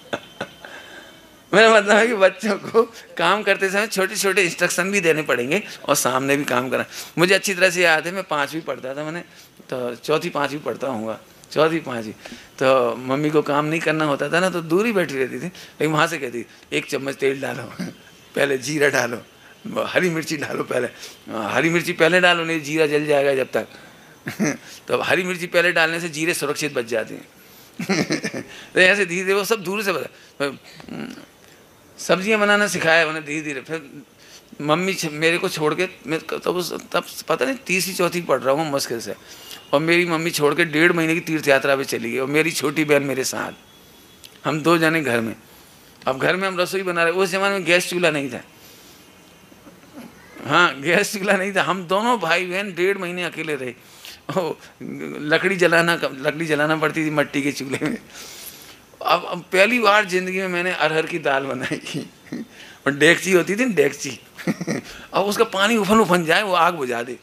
मेरा मतलब है कि बच्चों को काम करते समय छोटे छोटे इंस्ट्रक्शन भी देने पड़ेंगे और सामने भी काम करना। मुझे अच्छी तरह से याद है, मैं पाँचवीं पढ़ता था, मैंने तो चौथी पाँचवीं पढ़ता हूँगा, चौथी पाँचवीं, तो मम्मी को काम नहीं करना होता था ना, तो दूर ही बैठी रहती थी, लेकिन वहाँ से कहती एक चम्मच तेल डालो, पहले जीरा डालो, हरी मिर्ची डालो, पहले हरी मिर्ची पहले डालो, नहीं जीरा जल जाएगा जब तक। तो हरी मिर्ची पहले डालने से जीरे सुरक्षित बच जाते हैं। तो ऐसे धीरे धीरे वो सब दूर से बता, सब्जियां बनाना सिखाया मैंने धीरे धीरे। फिर मम्मी मेरे को छोड़ के, मैं तब तब पता नहीं तीसरी चौथी पढ़ रहा हूँ मुश्किल से, और मेरी मम्मी छोड़ के डेढ़ महीने की तीर्थ यात्रा पे चली गई, और मेरी छोटी बहन मेरे साथ, हम दो जने घर में। अब घर में हम रसोई बना रहे, उस जमाने में गैस चूल्हा नहीं था, हाँ गैस चूल्हा नहीं था, हम दोनों भाई बहन डेढ़ महीने अकेले रहे। ओ, लकड़ी जलाना लकड़ी जलाना पड़ती थी मट्टी के चूल्हे में। अब अब पहली बार जिंदगी में मैंने अरहर की दाल बनाई और डेगची होती थी, डेगची अब उसका पानी उफन उफन जाए, वो आग बुझा दे।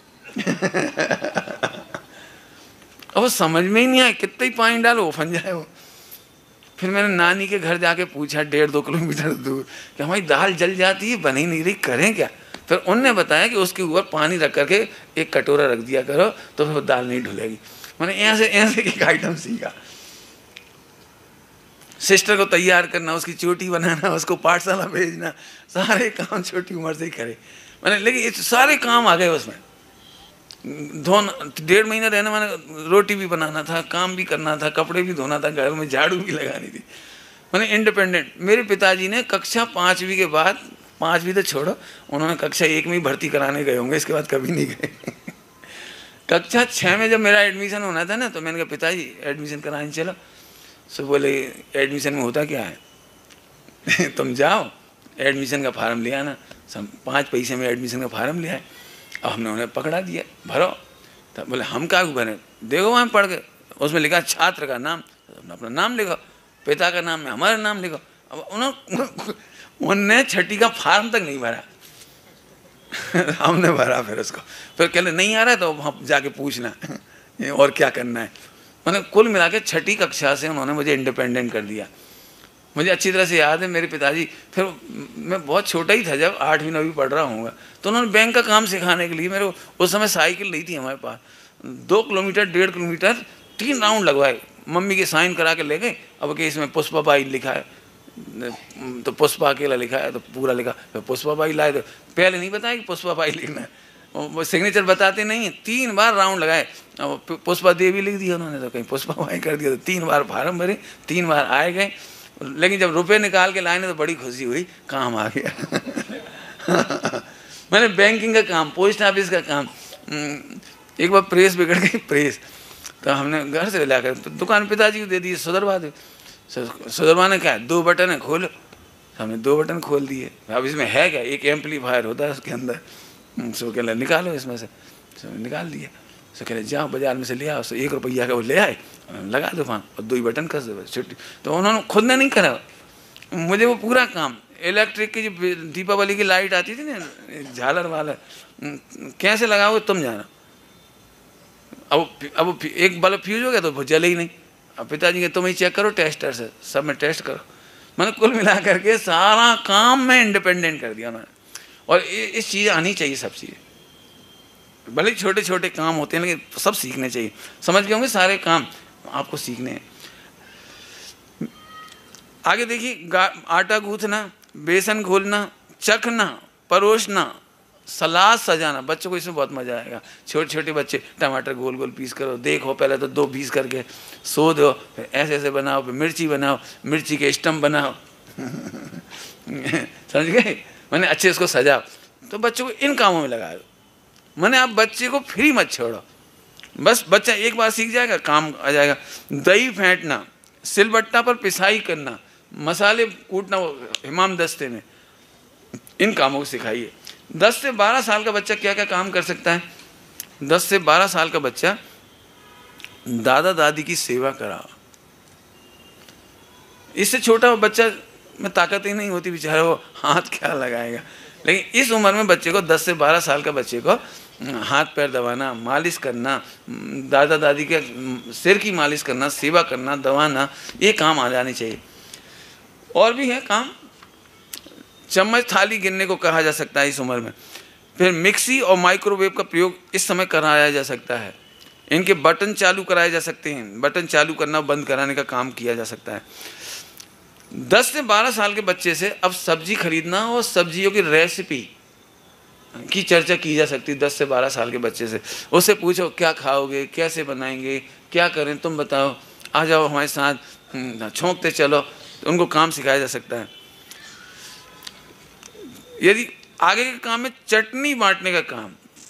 अब वो समझ में ही नहीं आया, कितना ही पानी डालो उफन जाए वो। फिर मैंने नानी के घर जाके पूछा डेढ़ दो किलोमीटर दूर कि हमारी दाल जल जाती है, बन ही नहीं रही, करें क्या? फिर उनने बताया कि उसके ऊपर पानी रख करके एक कटोरा रख दिया करो तो फिर दाल नहीं ढुलेगी। मैंने ऐसे ऐसे एक आइटम सीखा। सिस्टर को तैयार करना, उसकी चोटी बनाना, उसको पाठशाला भेजना, सारे काम छोटी उम्र से ही करे मैंने। लेकिन ये सारे काम आ गए उसमें। धोना, डेढ़ महीना रहने मैंने रोटी भी बनाना था, काम भी करना था, कपड़े भी धोना था, घर में झाड़ू भी लगानी थी। मैंने इंडिपेंडेंट। मेरे पिताजी ने कक्षा पाँचवीं के बाद, पाँचवीं तो छोड़ो, उन्होंने कक्षा एक में ही भर्ती कराने गए होंगे, इसके बाद कभी नहीं गए। कक्षा छः में जब मेरा एडमिशन होना था ना, तो मैंने कहा पिताजी एडमिशन कराने चलो। सो बोले एडमिशन में होता क्या है? तुम जाओ एडमिशन का फार्म ले आना। सब पाँच पैसे में एडमिशन का फार्म ले आए। अब हमने उन्हें पकड़ा दिया, भरो। तब बोले हम क्या भरें? देखो वहाँ पढ़ के, उसमें लिखा छात्र का नाम, तो अपना नाम लिखो, पिता का नाम में हमारा नाम लिखो। अब उन्होंने उनने छठी का फार्म तक नहीं भरा। हमने भरा फिर उसको। फिर कहले नहीं आ रहा है तो वहाँ जाके पूछना और क्या करना है। मैंने कुल मिला के छठी कक्षा से उन्होंने मुझे इंडिपेंडेंट कर दिया। मुझे अच्छी तरह से याद है मेरे पिताजी, फिर मैं बहुत छोटा ही था जब आठवीं नौवीं पढ़ रहा हूँगा, तो उन्होंने बैंक का काम सिखाने के लिए मेरे को, उस समय साइकिल नहीं थी हमारे पास, दो किलोमीटर डेढ़ किलोमीटर तीन राउंड लगवाए, मम्मी के साइन करा के ले गए। अब कि इसमें पुष्पा बाई लिखा है तो पुष्पा अकेला लिखा है तो पूरा लिखा, फिर पुष्पा बाई लाए तो पहले नहीं बताया कि पुष्पा बाई लिखना है, वो सिग्नेचर बताते नहीं है। तीन बार राउंड लगाए, अब पुष्पा देवी लिख दिया उन्होंने तो कहीं पुष्पा बाई कर दिया, तो तीन बार फार्म भरे, तीन बार आए गए। लेकिन जब रुपए निकाल के लाए तो बड़ी खुशी हुई, काम आ गया। मैंने बैंकिंग का काम, पोस्ट ऑफिस का काम, एक बार प्रेस बिगड़ गई, प्रेस तो हमने घर से लाकर तो दुकान पिताजी को दे दी, सुधरवा दे। सुधरवाने क्या है, दो बटन है खोलो, हमने दो बटन खोल दिए। अब इसमें है क्या, एक एम्पलीफायर होता है उसके अंदर, सो कह निकालो इसमें से, सो निकाल दिया। सो कह जाओ बाजार में से ले आओ, सो एक रुपया का वो ले आए, लगा दो वहाँ और दो ही बटन कस दो, छुट्टी। तो उन्होंने खुद ने नहीं करा, मुझे वो पूरा काम। इलेक्ट्रिक की जो दीपावली की लाइट आती थी ना झालर वाला, कैसे लगाओगे तुम जाना। अब अब एक बल्ब फ्यूज हो गया तो वो जले ही नहीं। अब पिताजी के तुम ही चेक करो टेस्टर से, सब में टेस्ट करो। मैंने कुल मिला करके सारा काम में इंडिपेंडेंट कर दिया उन्होंने। और इस चीज़ आनी चाहिए सब चीज़ें, भले छोटे छोटे काम होते हैं लेकिन सब सीखने चाहिए। समझ गए होंगे, सारे काम आपको सीखने हैं। आगे देखिए, आटा गूंथना, बेसन घोलना, चखना, परोसना, सलाद सजाना। बच्चों को इसमें बहुत मजा आएगा। छोटे छोटे बच्चे टमाटर गोल गोल पीस करो, देखो पहले तो दो पीस करके सो दो, फिर ऐसे ऐसे बनाओ, फिर मिर्ची बनाओ, मिर्ची के स्टम्प बनाओ। समझ गए? मैंने अच्छे इसको सजाओ। तो बच्चों को इन कामों में लगा दो। मैंने आप बच्चे को फ्री मत छोड़ो, बस बच्चा एक बार सीख जाएगा, काम आ जाएगा। दही फेंटना, सिलबट्टा पर पिसाई करना, मसाले कूटना इमाम दस्ते में, इन कामों को सिखाइए। दस से बारह साल का बच्चा क्या क्या काम कर सकता है? दस से बारह साल का बच्चा दादा दादी की सेवा करा। इससे छोटा बच्चा में ताकत ही नहीं होती, बेचारा वो हाथ क्या लगाएगा। लेकिन इस उम्र में बच्चे को, दस से बारह साल का बच्चे को हाथ पैर दबाना, मालिश करना, दादा दादी के सिर की मालिश करना, सेवा करना, दबाना, ये काम आ जाने चाहिए। और भी है काम, चम्मच थाली गिनने को कहा जा सकता है इस उम्र में। फिर मिक्सी और माइक्रोवेव का प्रयोग इस समय कराया जा सकता है। इनके बटन चालू कराए जा सकते हैं, बटन चालू करना बंद कराने का काम किया जा सकता है। दस से बारह साल के बच्चे से अब सब्जी खरीदना और सब्जियों की रेसिपी की चर्चा की जा सकती है। दस से बारह साल के बच्चे से उससे पूछो क्या खाओगे, कैसे बनाएंगे, क्या करें, तुम बताओ, आ जाओ हमारे साथ, छोंकते चलो, तो उनको काम सिखाया जा सकता है। यदि आगे के काम में चटनी बांटने का काम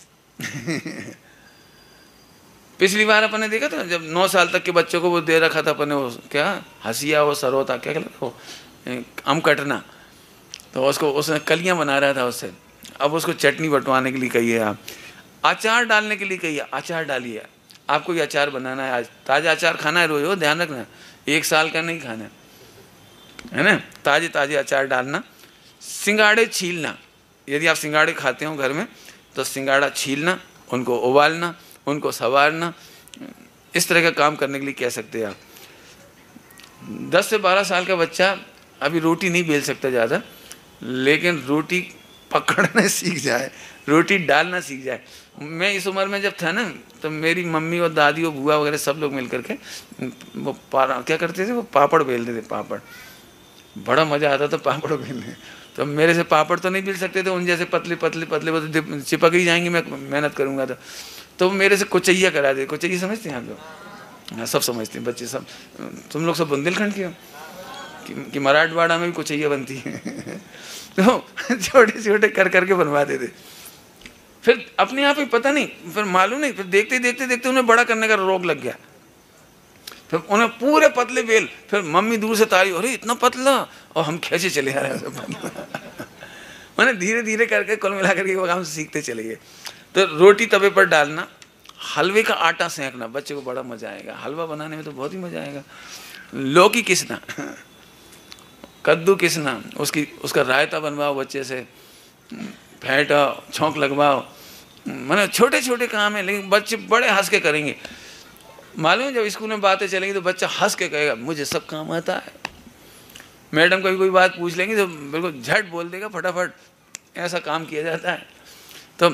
पिछली बार अपन ने देखा था जब नौ साल तक के बच्चों को वो दे रखा था अपन ने, वो क्या हसिया, वो सरोता, क्या कहते वो आम कटना, तो उसको उसने कलियां बना रहा था उससे। अब उसको चटनी बंटवाने के लिए कहिए आप। अचार डालने के लिए कहिए, अचार डालिए। आपको ये अचार बनाना है, आज ताज़ा अचार खाना है रोज, हो ध्यान रखना, एक साल का नहीं खाना है ना। ताजे ताजे अचार डालना। सिंगाड़े छीलना, यदि आप सिंगाड़े खाते हो घर में तो सिंगाड़ा छीलना, उनको उबालना, उनको संवारना, इस तरह का काम करने के लिए कह सकते हैं आप। दस से बारह साल का बच्चा अभी रोटी नहीं बेल सकता ज़्यादा, लेकिन रोटी पकड़ना सीख जाए, रोटी डालना सीख जाए। मैं इस उम्र में जब था ना, तो मेरी मम्मी और दादी और बुआ वगैरह सब लोग मिल करके वो पारा क्या करते थे, वो पापड़ बेलते थे, पापड़। बड़ा मज़ा आता था पापड़ बेलने। तो मेरे से पापड़ तो नहीं बेल सकते थे, उन जैसे पतले पतले पतले वो तो चिपक ही जाएंगे, मैं मेहनत करूँगा तो तो मेरे से कुचैया करा दे। कुचैया समझते हैं आप लोग? हाँ, सब समझते हैं बच्चे सब। तुम लोग सब बुंदेलखंड के हो कि, कि मराठवाड़ा में भी कुचैया बनती है तो छोटे छोटे कर करके बनवाते थे। फिर अपने आप ही पता नहीं, फिर मालूम नहीं, फिर देखते देखते देखते उन्हें बड़ा करने का रोग लग गया। फिर उन्हें पूरे पतले बेल, फिर मम्मी दूर से तारी, अरे इतना पतला, और हम खींचे चले आ रहे हैं सब पतला मैंने धीरे धीरे करके कुल मिला करके वो काम सीखते चले गए। तो रोटी तवे पर डालना, हलवे का आटा सेंकना, बच्चे को बड़ा मजा आएगा। हलवा बनाने में तो बहुत ही मजा आएगा। लौकी किसना, कद्दू किसना, उसकी उसका रायता बनवाओ बच्चे से, फेंटाओ, छौंक लगवाओ। मैंने छोटे छोटे काम है, लेकिन बच्चे बड़े हंस के करेंगे। मालूम है जब स्कूल में बातें चलेंगी तो बच्चा हंस के कहेगा मुझे सब काम आता है। मैडम कभी कोई बात पूछ लेंगी तो बिल्कुल झट बोल देगा, फटाफट। ऐसा काम किया जाता है। तो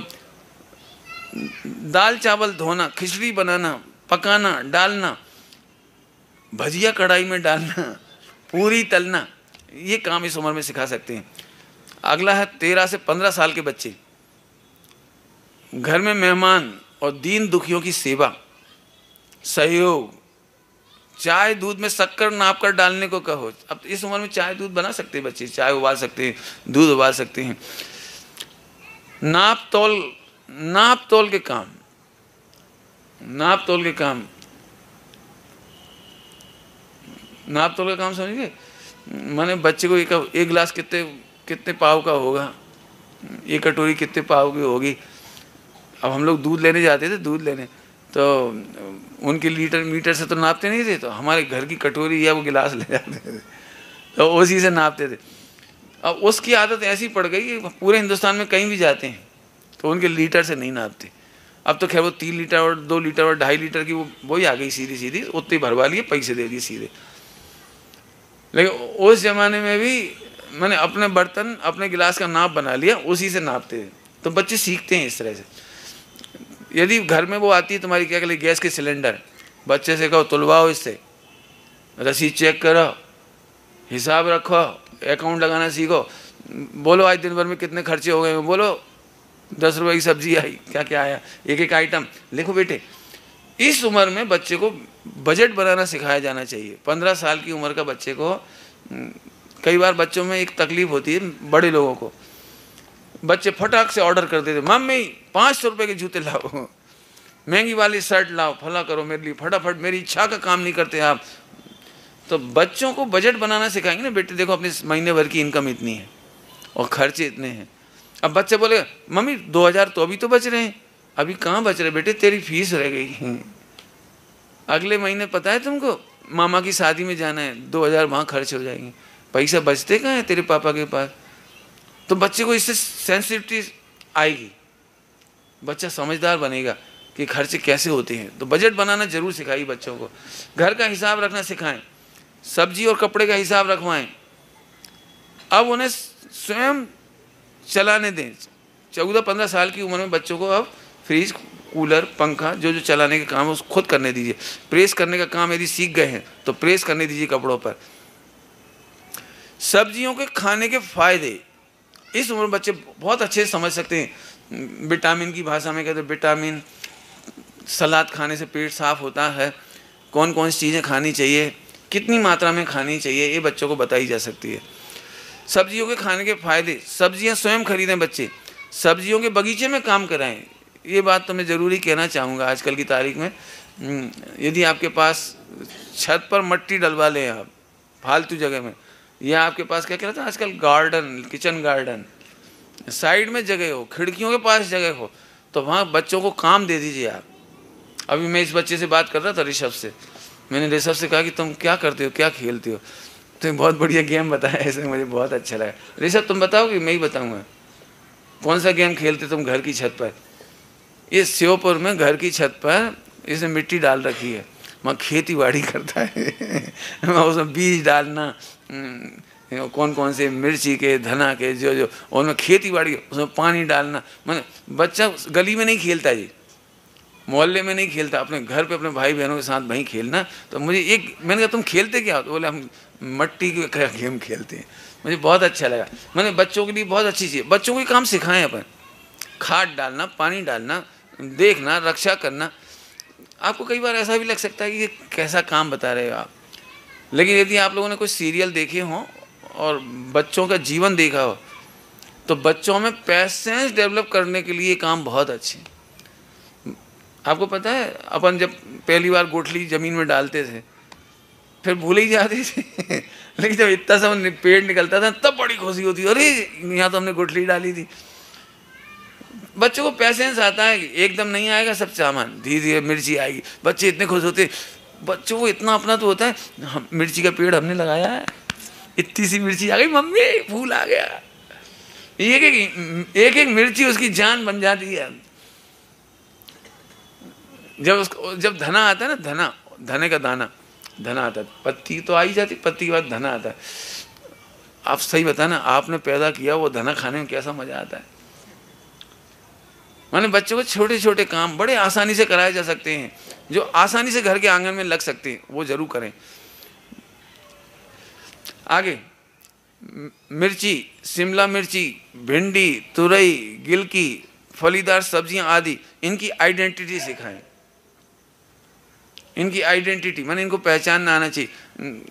दाल चावल धोना, खिचड़ी बनाना, पकाना, डालना, भजिया कढ़ाई में डालना, पूरी तलना, ये काम इस उम्र में सिखा सकते हैं। अगला है तेरह से पंद्रह साल के बच्चे। घर में मेहमान और दीन दुखियों की सेवा, सहयोग। चाय दूध में शक्कर नाप कर डालने को कहो। अब इस उम्र में चाय दूध बना सकते हैं बच्चे, चाय उबाल सकते हैं, दूध उबाल सकते हैं। नाप तोल, नाप तोल के काम, नाप तोल के काम, नाप तोल का काम समझिए। माने बच्चे को एक एक गिलास कितने कितने पाव का होगा, एक कटोरी कितने पाव की होगी। अब हम लोग दूध लेने जाते थे, दूध लेने तो उनके लीटर मीटर से तो नापते नहीं थे, तो हमारे घर की कटोरी या वो गिलास ले जाते थे, तो उसी से नापते थे। अब उसकी आदत ऐसी पड़ गई कि पूरे हिंदुस्तान में कहीं भी जाते हैं तो उनके लीटर से नहीं नापते। अब तो खैर वो तीन लीटर और दो लीटर और ढाई लीटर की वो वही आ गई, सीधी सीधी उतनी भरवा लिए, पैसे दे दिए सीधे। लेकिन उस जमाने में भी मैंने अपने बर्तन, अपने गिलास का नाप बना लिया, उसी से नापते थे। तो बच्चे सीखते हैं इस तरह से। यदि घर में वो आती है तुम्हारी क्या कहते गैस के सिलेंडर, बच्चे से कहो तुलवाओ इससे, रसीद चेक करो, हिसाब रखो, अकाउंट लगाना सीखो, बोलो आज दिन भर में कितने खर्चे हो गए, बोलो दस रुपए की सब्जी आई, क्या क्या आया, एक एक आइटम लिखो बेटे। इस उम्र में बच्चे को बजट बनाना सिखाया जाना चाहिए। पंद्रह साल की उम्र का बच्चे को, कई बार बच्चों में एक तकलीफ होती है बड़े लोगों को, बच्चे फटाक से ऑर्डर कर देते, मम्मी पाँच सौ रुपये के जूते लाओ, महंगी वाली शर्ट लाओ, फला करो मेरे लिए, फटाफट, मेरी इच्छा का काम नहीं करते आप। तो बच्चों को बजट बनाना सिखाएंगे ना, बेटे देखो अपने महीने भर की इनकम इतनी है और खर्चे इतने हैं। अब बच्चे बोले मम्मी दो हज़ार तो अभी तो बच रहे हैं, अभी कहाँ बच रहे बेटे, तेरी फीस रह गई, अगले महीने पता है तुमको मामा की शादी में जाना है, दो हज़ार वहाँ खर्च हो जाएंगे, पैसा बचते कहाँ है तेरे पापा के पास। तो बच्चे को इससे सेंसिटिविटी आएगी, बच्चा समझदार बनेगा कि खर्चे कैसे होते हैं। तो बजट बनाना जरूर सिखाइए बच्चों को। घर का हिसाब रखना सिखाएं, सब्जी और कपड़े का हिसाब रखवाएं। अब उन्हें स्वयं चलाने दें। चौदह पंद्रह साल की उम्र में बच्चों को अब फ्रिज, कूलर, पंखा, जो जो चलाने के काम है उसको खुद करने दीजिए। प्रेस करने का काम यदि सीख गए हैं तो प्रेस करने दीजिए कपड़ों पर। सब्जियों के खाने के फायदे इस उम्र में बच्चे बहुत अच्छे से समझ सकते हैं। विटामिन की भाषा में कहते हैं विटामिन, सलाद खाने से पेट साफ होता है, कौन कौन सी चीज़ें खानी चाहिए, कितनी मात्रा में खानी चाहिए, ये बच्चों को बताई जा सकती है। सब्जियों के खाने के फायदे, सब्जियां स्वयं खरीदें बच्चे, सब्जियों के बगीचे में काम कराएं। ये बात तो मैं ज़रूरी कहना चाहूँगा आजकल की तारीख में। यदि आपके पास छत पर मट्टी डलवा लें आप फालतू जगह में, या आपके पास क्या कहते हैं आजकल गार्डन, किचन गार्डन, साइड में जगह हो, खिड़कियों के पास जगह हो, तो वहाँ बच्चों को काम दे दीजिए आप। अभी मैं इस बच्चे से बात कर रहा था, ऋषभ से। मैंने ऋषभ से कहा कि तुम क्या करते हो, क्या खेलते हो? तो बहुत बढ़िया गेम बताया, ऐसे मुझे बहुत अच्छा लगा। ऋषभ तुम बताओ कि मैं ही बताऊँगा? कौन सा गेम खेलते तुम घर की छत पर? ये श्योपुर में घर की छत पर इसने मिट्टी डाल रखी है, वहाँ खेती बाड़ी करता है उसमें बीज डालना, कौन कौन से मिर्ची के, धना के, जो जो उनमें खेती बाड़ी, उसमें पानी डालना। मैंने बच्चा गली में नहीं खेलता जी, मोहल्ले में नहीं खेलता, अपने घर पे अपने भाई बहनों के साथ वहीं खेलना। तो मुझे एक, मैंने कहा तुम खेलते क्या हो? तो बोले हम मट्टी के गेम खेलते हैं। मुझे बहुत अच्छा लगा। मैंने बच्चों के लिए बहुत अच्छी चीज़, बच्चों को काम सिखाएं अपन, खाद डालना, पानी डालना, देखना, रक्षा करना। आपको कई बार ऐसा भी लग सकता है कि कैसा काम बता रहे हो आप, लेकिन यदि आप लोगों ने कोई सीरियल देखे हों और बच्चों का जीवन देखा हो तो बच्चों में पैसेंस डेवलप करने के लिए काम बहुत अच्छे। आपको पता है अपन जब पहली बार गुठली ज़मीन में डालते थे फिर भूल ही जाते थे लेकिन जब इतना सा पेड़ निकलता था तब बड़ी खुशी होती, अरे यहाँ तो हमने गुठली डाली थी। बच्चों को पैसेंस आता है, एकदम नहीं आएगा सब सामान, धीरे धीरे मिर्ची आएगी, बच्चे इतने खुश होते। बच्चों को इतना अपना तो होता है, हम मिर्ची का पेड़ हमने लगाया है, इतनी सी मिर्ची आ गई, मम्मी फूल आ गया। एक एक एक एक मिर्ची उसकी जान बन जाती है। जब उसको जब धना आता है ना, धना, धने का दाना, धना आता है, पत्ती तो आ ही जाती, पत्ती के बाद धना आता है। आप सही बताना, आपने पैदा किया वो धना खाने में कैसा मजा आता है। माने बच्चों को छोटे छोटे काम बड़े आसानी से कराए जा सकते हैं, जो आसानी से घर के आंगन में लग सकते हैं, वो जरूर करें। आगे मिर्ची, शिमला मिर्ची, भिंडी, तुरई, गिलकी, फलीदार सब्जियां आदि, इनकी आइडेंटिटी सिखाएं। इनकी आइडेंटिटी माने इनको पहचानना आना चाहिए।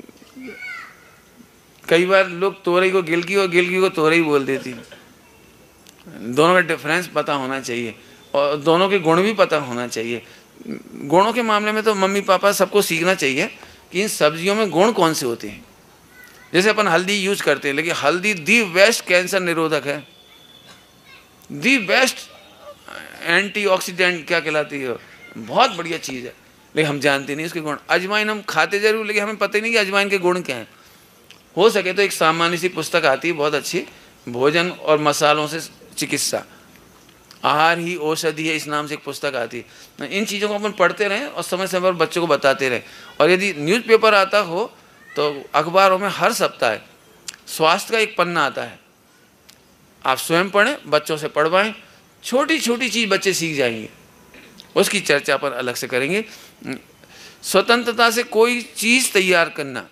कई बार लोग तोरई को गिलकी और गिलकी को तोरई बोल देती, दोनों का डिफरेंस पता होना चाहिए और दोनों के गुण भी पता होना चाहिए। गुणों के मामले में तो मम्मी पापा सबको सीखना चाहिए कि इन सब्जियों में गुण कौन से होते हैं। जैसे अपन हल्दी यूज करते हैं, लेकिन हल्दी दी बेस्ट कैंसर निरोधक है, दी बेस्ट एंटीऑक्सीडेंट क्या कहलाती है, बहुत बढ़िया चीज़ है, लेकिन हम जानते नहीं उसके गुण। अजवाइन हम खाते जरूर, लेकिन हमें पता ही नहीं कि अजवाइन के गुण क्या हैं। हो सके तो एक सामान्य सी पुस्तक आती है बहुत अच्छी, भोजन और मसालों से चिकित्सा, आहार ही औषधि है, इस नाम से एक पुस्तक आती है। इन चीज़ों को अपन पढ़ते रहें और समय समय पर बच्चों को बताते रहें। और यदि न्यूज़पेपर आता हो तो अखबारों में हर सप्ताह स्वास्थ्य का एक पन्ना आता है, आप स्वयं पढ़ें, बच्चों से पढ़वाएं, छोटी छोटी चीज़ बच्चे सीख जाएंगे, उसकी चर्चा अपन अलग से करेंगे। स्वतंत्रता से कोई चीज़ तैयार करना,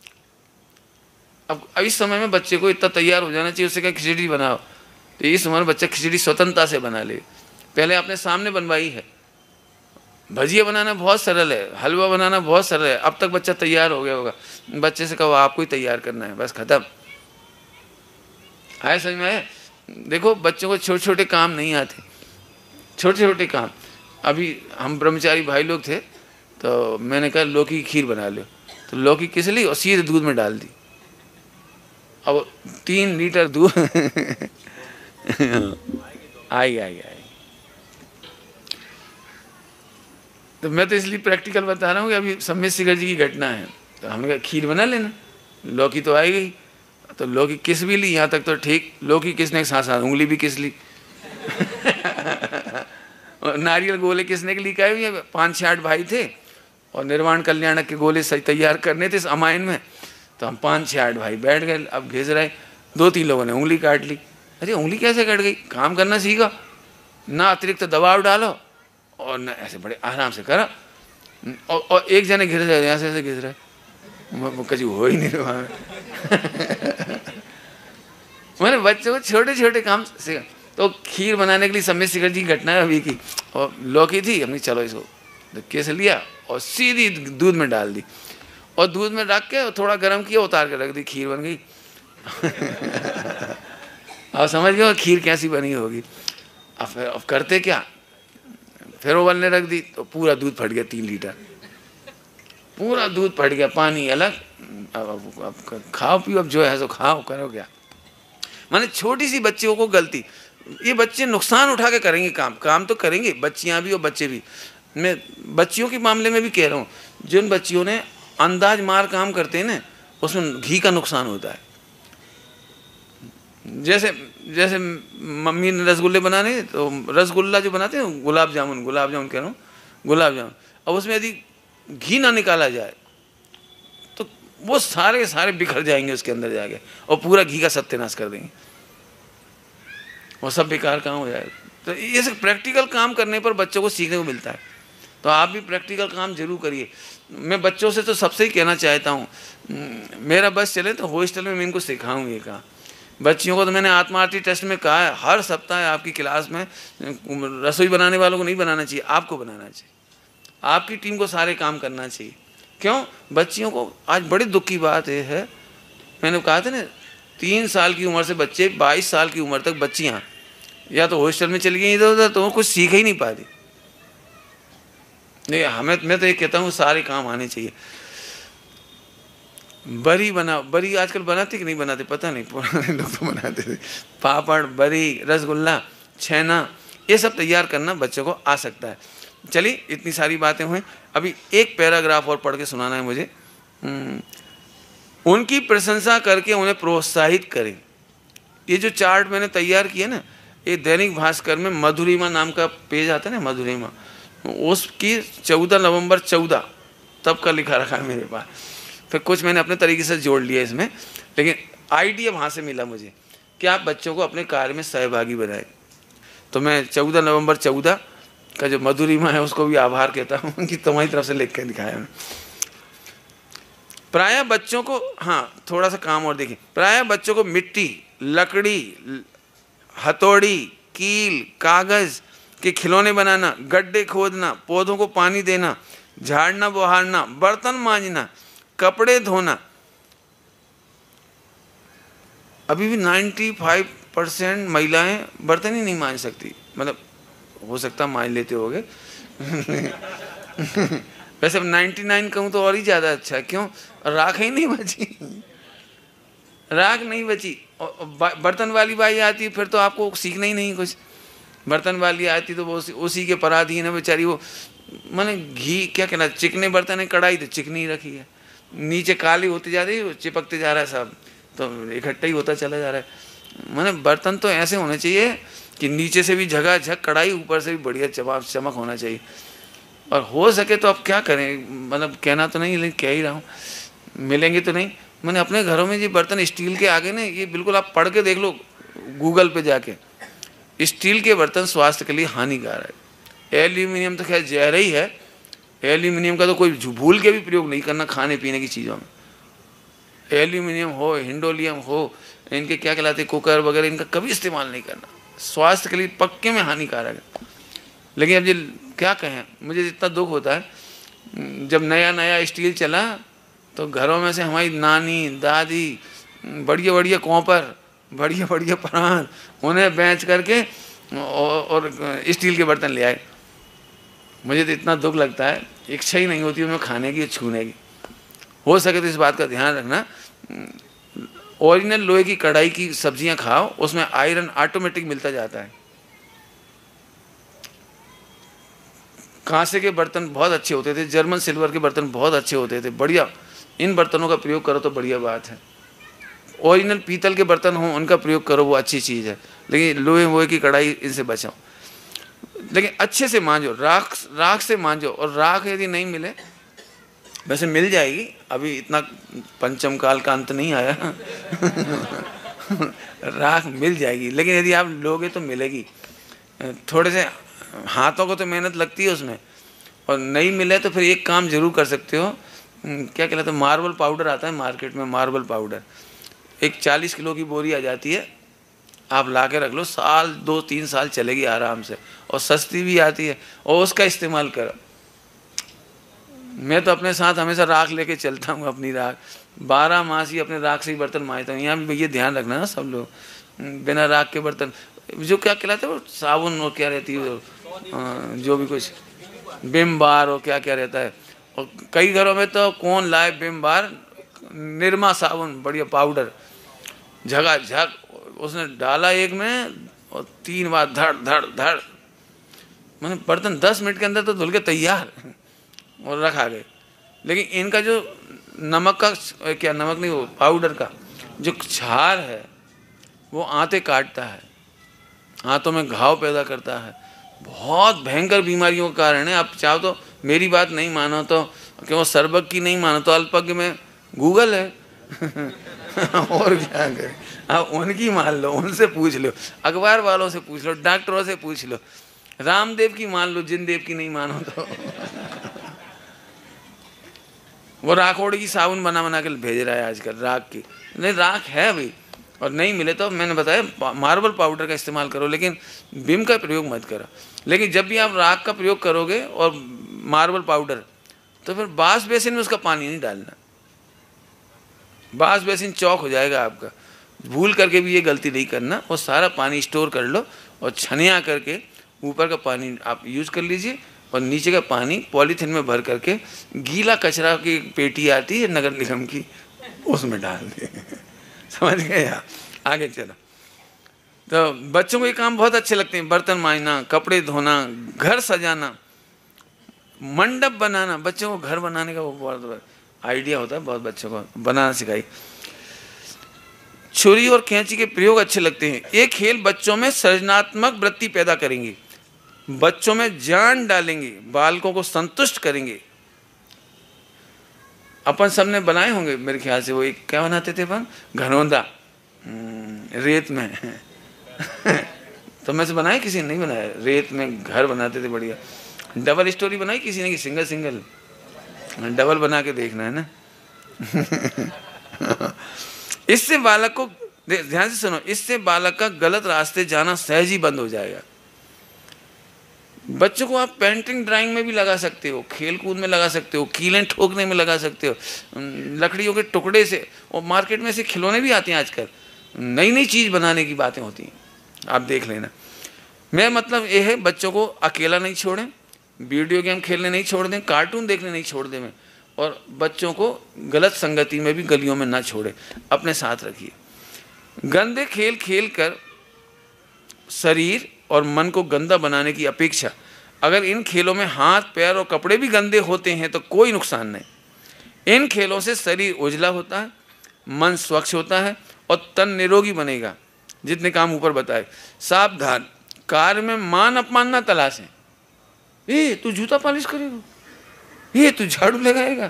अब इस समय में बच्चे को इतना तैयार हो जाना चाहिए, उससे क्या खिचड़ी बनाओ, तो इस उम्र में बच्चा खिचड़ी स्वतंत्रता से बना ले। पहले आपने सामने बनवाई है, भजिया बनाना बहुत सरल है, हलवा बनाना बहुत सरल है, अब तक बच्चा तैयार हो गया होगा। बच्चे से कहो आपको ही तैयार करना है, बस खत्म। आए समझ में आए? देखो बच्चों को छोटे छोटे काम नहीं आते, छोटे छोटे काम। अभी हम ब्रह्मचारी भाई लोग थे तो मैंने कहा लौकी की खीर बना लो, तो लौकी किस ली और सीधे दूध में डाल दी, अब तीन लीटर दूध आई आई आई। तो मैं तो इसलिए प्रैक्टिकल बता रहा हूँ कि अभी सम्मेद शिखर जी की घटना है, तो हमने कहा खीर बना लेना, लौकी तो आई गई, तो लौकी किस भी ली, यहाँ तक तो ठीक, लौकी किसने साथ साथ उंगली भी किस ली और नारियल गोले किसने के लिए कहे, पाँच छः आठ भाई थे और निर्वाण कल्याणक के गोले सही तैयार करने थे इस अमायन में, तो हम पाँच छः आठ भाई बैठ गए, अब घिस रहे, दो तीन लोगों ने उंगली काट ली। अरे उंगली कैसे कट गई? काम करना सीखा ना, अतिरिक्त दबाव डालो और न ऐसे बड़े आराम से करा, और, और एक जने घिर रहे यहाँ से ऐसे घिस रहे, कभी हो ही नहीं रहा मैंने बच्चों को छोटे छोटे काम सीखा। तो खीर बनाने के लिए सम्मेद शिखर जी की घटना है अभी की, और लौकी थी, हमने चलो इसको तो कैसे लिया और सीधी दूध में डाल दी, और दूध में रख के थोड़ा गर्म किया, उतार के रख दी, खीर बन गई अब समझ गए खीर कैसी बनी होगी। अब फिर अब करते क्या, फिर उबलने रख दी तो पूरा दूध फट गया, तीन लीटर पूरा दूध फट गया, पानी अलग। अब, अब, अब खाओ पियो, अब जो है सो खाओ, करो क्या। माने छोटी सी बच्चों को गलती, ये बच्चे नुकसान उठा के करेंगे काम, काम तो करेंगे बच्चियां भी और बच्चे भी। मैं बच्चियों के मामले में भी कह रहा हूँ, जिन बच्चियों ने अंदाज मार काम करते हैं ना, उसमें घी का नुकसान होता है। जैसे जैसे मम्मी ने रसगुल्ले बनाने, तो रसगुल्ला जो बनाते हैं, गुलाब जामुन गुलाब जामुन कह रहा हूँ गुलाब जामुन, अब उसमें यदि घी ना निकाला जाए तो वो सारे सारे बिखर जाएंगे उसके अंदर जाके, और पूरा घी का सत्यानाश कर देंगे, वो सब बेकार काम हो जाएगा। तो ये सब प्रैक्टिकल काम करने पर बच्चों को सीखने को मिलता है। तो आप भी प्रैक्टिकल काम जरूर करिए। मैं बच्चों से तो सबसे ही कहना चाहता हूँ, मेरा बस चले तो हॉस्टल में मैं इनको सिखाऊँ ये काम। बच्चियों को तो मैंने आत्मा आरती टेस्ट में कहा है, हर सप्ताह आपकी क्लास में रसोई बनाने वालों को नहीं बनाना चाहिए, आपको बनाना चाहिए, आपकी टीम को सारे काम करना चाहिए। क्यों? बच्चियों को आज बड़ी दुख की बात ये है, मैंने कहा था ना, तीन साल की उम्र से बच्चे बाईस साल की उम्र तक बच्चियाँ या तो हॉस्टल में चली गई इधर उधर, तो वो कुछ सीख ही नहीं पाती। नहीं, हमें मैं तो ये कहता हूँ सारे काम आने चाहिए। बरी बना, बरी आजकल बनाते कि नहीं बनाते पता नहीं, पुराने लोग तो बनाते थे। पापड़, बरी, रसगुल्ला, छेना, ये सब तैयार करना बच्चों को आ सकता है। चलिए, इतनी सारी बातें हुई, अभी एक पैराग्राफ और पढ़ के सुनाना है मुझे। उनकी प्रशंसा करके उन्हें प्रोत्साहित करें। ये जो चार्ट मैंने तैयार किया ना, ये दैनिक भास्कर में मधुरिमा नाम का पेज आता है ना, मधुरिमा, उसकी चौदह नवंबर चौदह तब का लिखा रखा है मेरे पास। फिर कुछ मैंने अपने तरीके से जोड़ लिया इसमें, लेकिन आइडिया वहाँ से मिला मुझे कि आप बच्चों को अपने कार्य में सहभागी बनाएं। तो मैं चौदह नवंबर चौदह का जो मधुरिमा है उसको भी आभार कहता हूँ कि तुम्हारी तरफ से लिख के दिखाया है। प्रायः बच्चों को, हाँ थोड़ा सा काम और देखिए, प्रायः बच्चों को मिट्टी, लकड़ी, हथौड़ी, कील, कागज के खिलौने बनाना, गड्ढे खोदना, पौधों को पानी देना, झाड़ना बुहारना, बर्तन मांजना, कपड़े धोना। अभी भी पचानवे परसेंट महिलाएं बर्तन ही नहीं मांज सकती, मतलब हो सकता मांज लेते होगे वैसे अब निन्यानवे कहूँ तो और ही ज़्यादा अच्छा है। क्यों? राख ही नहीं बची, राख नहीं बची। बर्तन वाली बाई आती फिर तो आपको सीखना ही नहीं कुछ। बर्तन वाली आती तो वो उसी के पराधीन है बेचारी। वो मैंने घी क्या कहना, चिकने बर्तन है, कढ़ाई तो चिकनी रखी है, नीचे काली होती जा रही है, चिपकते जा रहा है सब, तो इकट्ठा ही होता चला जा रहा है। मैंने बर्तन तो ऐसे होने चाहिए कि नीचे से भी झकाझक कढ़ाई, ऊपर से भी बढ़िया चमक चमक होना चाहिए। और हो सके तो अब क्या करें, मतलब कहना तो नहीं लेकिन कह ही रहा हूँ, मिलेंगे तो नहीं। मैंने अपने घरों में ये बर्तन स्टील के आगे ना, ये बिल्कुल आप पढ़ के देख लो गूगल पे जाके, स्टील के बर्तन स्वास्थ्य के लिए हानिकारक है। एल्यूमिनियम तो खैर जहर ही है, एल्यूमिनियम का तो कोई भूल के भी प्रयोग नहीं करना खाने पीने की चीज़ों में। एल्यूमिनियम हो, हिंडोलियम हो, इनके क्या कहलाते कुकर वगैरह, इनका कभी इस्तेमाल नहीं करना, स्वास्थ्य के लिए पक्के में हानिकारक है। लेकिन अब ये क्या कहें, मुझे जितना दुख होता है, जब नया नया स्टील चला तो घरों में से हमारी नानी दादी बढ़िया बढ़िया कॉपर, बढ़िया बढ़िया परात, उन्हें बेच करके और, और स्टील के बर्तन ले आए। मुझे तो इतना दुख लगता है, इच्छा ही नहीं होती उनमें खाने की, छूने की। हो सके तो इस बात का ध्यान रखना, ओरिजिनल लोहे की कढ़ाई की सब्जियां खाओ, उसमें आयरन ऑटोमेटिक मिलता जाता है। कांसे के बर्तन बहुत अच्छे होते थे, जर्मन सिल्वर के बर्तन बहुत अच्छे होते थे, बढ़िया। इन बर्तनों का प्रयोग करो तो बढ़िया बात है। ओरिजिनल पीतल के बर्तन हो उनका प्रयोग करो, वो अच्छी चीज़ है। लेकिन लोहे वोहे की कढ़ाई, इनसे बचाओ। लेकिन अच्छे से मांजो, राख राख से मांजो। और राख यदि नहीं मिले, वैसे मिल जाएगी, अभी इतना पंचम काल का अंत नहीं आया राख मिल जाएगी, लेकिन यदि आप लोगे तो मिलेगी। थोड़े से हाथों को तो मेहनत लगती है उसमें, और नहीं मिले तो फिर एक काम जरूर कर सकते हो, क्या कहलाता है, मार्बल पाउडर आता है मार्केट में, मार्बल पाउडर एक चालीस किलो की बोरी आ जाती है, आप ला के रख लो, साल दो तीन साल चलेगी आराम से, और सस्ती भी आती है, और उसका इस्तेमाल करो। मैं तो अपने साथ हमेशा राख लेके चलता हूँ, अपनी राख बारह मास ही अपने राख से ही बर्तन मांजता हूँ। यहाँ भी ये ध्यान रखना ना सब लोग, बिना राख के बर्तन जो क्या कहलाते हैं वो साबुन और क्या रहती है, जो भी कुछ विम बार और क्या क्या रहता है। और कई घरों में तो कौन लाए विम बार, निरमा साबुन बढ़िया पाउडर, झगा झग उसने डाला एक में, और तीन बार धड़ धड़ धड़, मैंने बर्तन दस मिनट के अंदर तो धुल के तैयार और रखा गए। लेकिन इनका जो नमक का, क्या नमक नहीं, वो पाउडर का जो क्षार है वो आंतें काटता है, आंतों में घाव पैदा करता है, बहुत भयंकर बीमारियों का कारण है। आप चाहो तो मेरी बात नहीं मानो तो, क्यों सरबक की नहीं मानो तो अल्पज्ञ में गूगल है और क्या करें, आप उनकी मान लो, उनसे पूछ लो, अखबार वालों से पूछ लो, डॉक्टरों से पूछ लो, रामदेव की मान लो, जिनदेव की नहीं मानो तो वो राखोड़ की साबुन बना बना के भेज रहा है आजकल, राख की। नहीं, राख है भाई, और नहीं मिले तो मैंने बताया मार्बल पाउडर का इस्तेमाल करो, लेकिन विम का प्रयोग मत करो। लेकिन जब भी आप राख का प्रयोग करोगे और मार्बल पाउडर, तो फिर बांस बेसिन में उसका पानी नहीं डालना, बांस बेसिन चौक हो जाएगा आपका। भूल करके भी ये गलती नहीं करना, वो सारा पानी स्टोर कर लो और छनिया करके ऊपर का पानी आप यूज़ कर लीजिए और नीचे का पानी पॉलीथीन में भर करके गीला कचरा की पेटी आती है नगर निगम की, उसमें डाल दिए समझ गए आप? आगे चलो। तो बच्चों को ये काम बहुत अच्छे लगते हैं, बर्तन मांजना, कपड़े धोना, घर सजाना, मंडप बनाना। बच्चों को घर बनाने का वो बहुत आइडिया होता है, बहुत बच्चों को बनाना सिखाई। छुरी और कैंची के प्रयोग अच्छे लगते हैं। ये खेल बच्चों में सृजनात्मक वृत्ति पैदा करेंगे, बच्चों में जान डालेंगे, बालकों को संतुष्ट करेंगे। अपन सबने बनाए होंगे मेरे ख्याल से, वो एक क्या बनाते थे अपन, घरौंदा रेत में तो मैं से बनाए, किसी ने नहीं बनाया, रेत में घर बनाते थे बढ़िया। डबल स्टोरी बनाई किसी ने कि सिंगल सिंगल? डबल बना के देखना है ना इससे बालक को, ध्यान से सुनो, इससे बालक का गलत रास्ते जाना सहज ही बंद हो जाएगा। बच्चों को आप पेंटिंग ड्राइंग में भी लगा सकते हो, खेल कूद में लगा सकते हो, कीलें ठोकने में लगा सकते हो, लकड़ियों के टुकड़े से, और मार्केट में से खिलौने भी आते हैं आजकल, नई नई चीज़ बनाने की बातें होती हैं, आप देख लेना। मेरा मतलब ये है, बच्चों को अकेला नहीं छोड़ें, वीडियो गेम खेलने नहीं छोड़ दें, कार्टून देखने नहीं छोड़ दें, और बच्चों को गलत संगति में भी गलियों में ना छोड़ें, अपने साथ रखिए। गंदे खेल खेल कर शरीर और मन को गंदा बनाने की अपेक्षा अगर इन खेलों में हाथ पैर और कपड़े भी गंदे होते हैं तो कोई नुकसान नहीं। इन खेलों से शरीर उजला होता है, मन स्वच्छ होता है और तन निरोगी बनेगा। जितने काम ऊपर बताए। सावधान, कार्य में मान अपमान ना तलाशें। ए तू जूता पॉलिश करेगा, ये तू झाड़ू लगाएगा।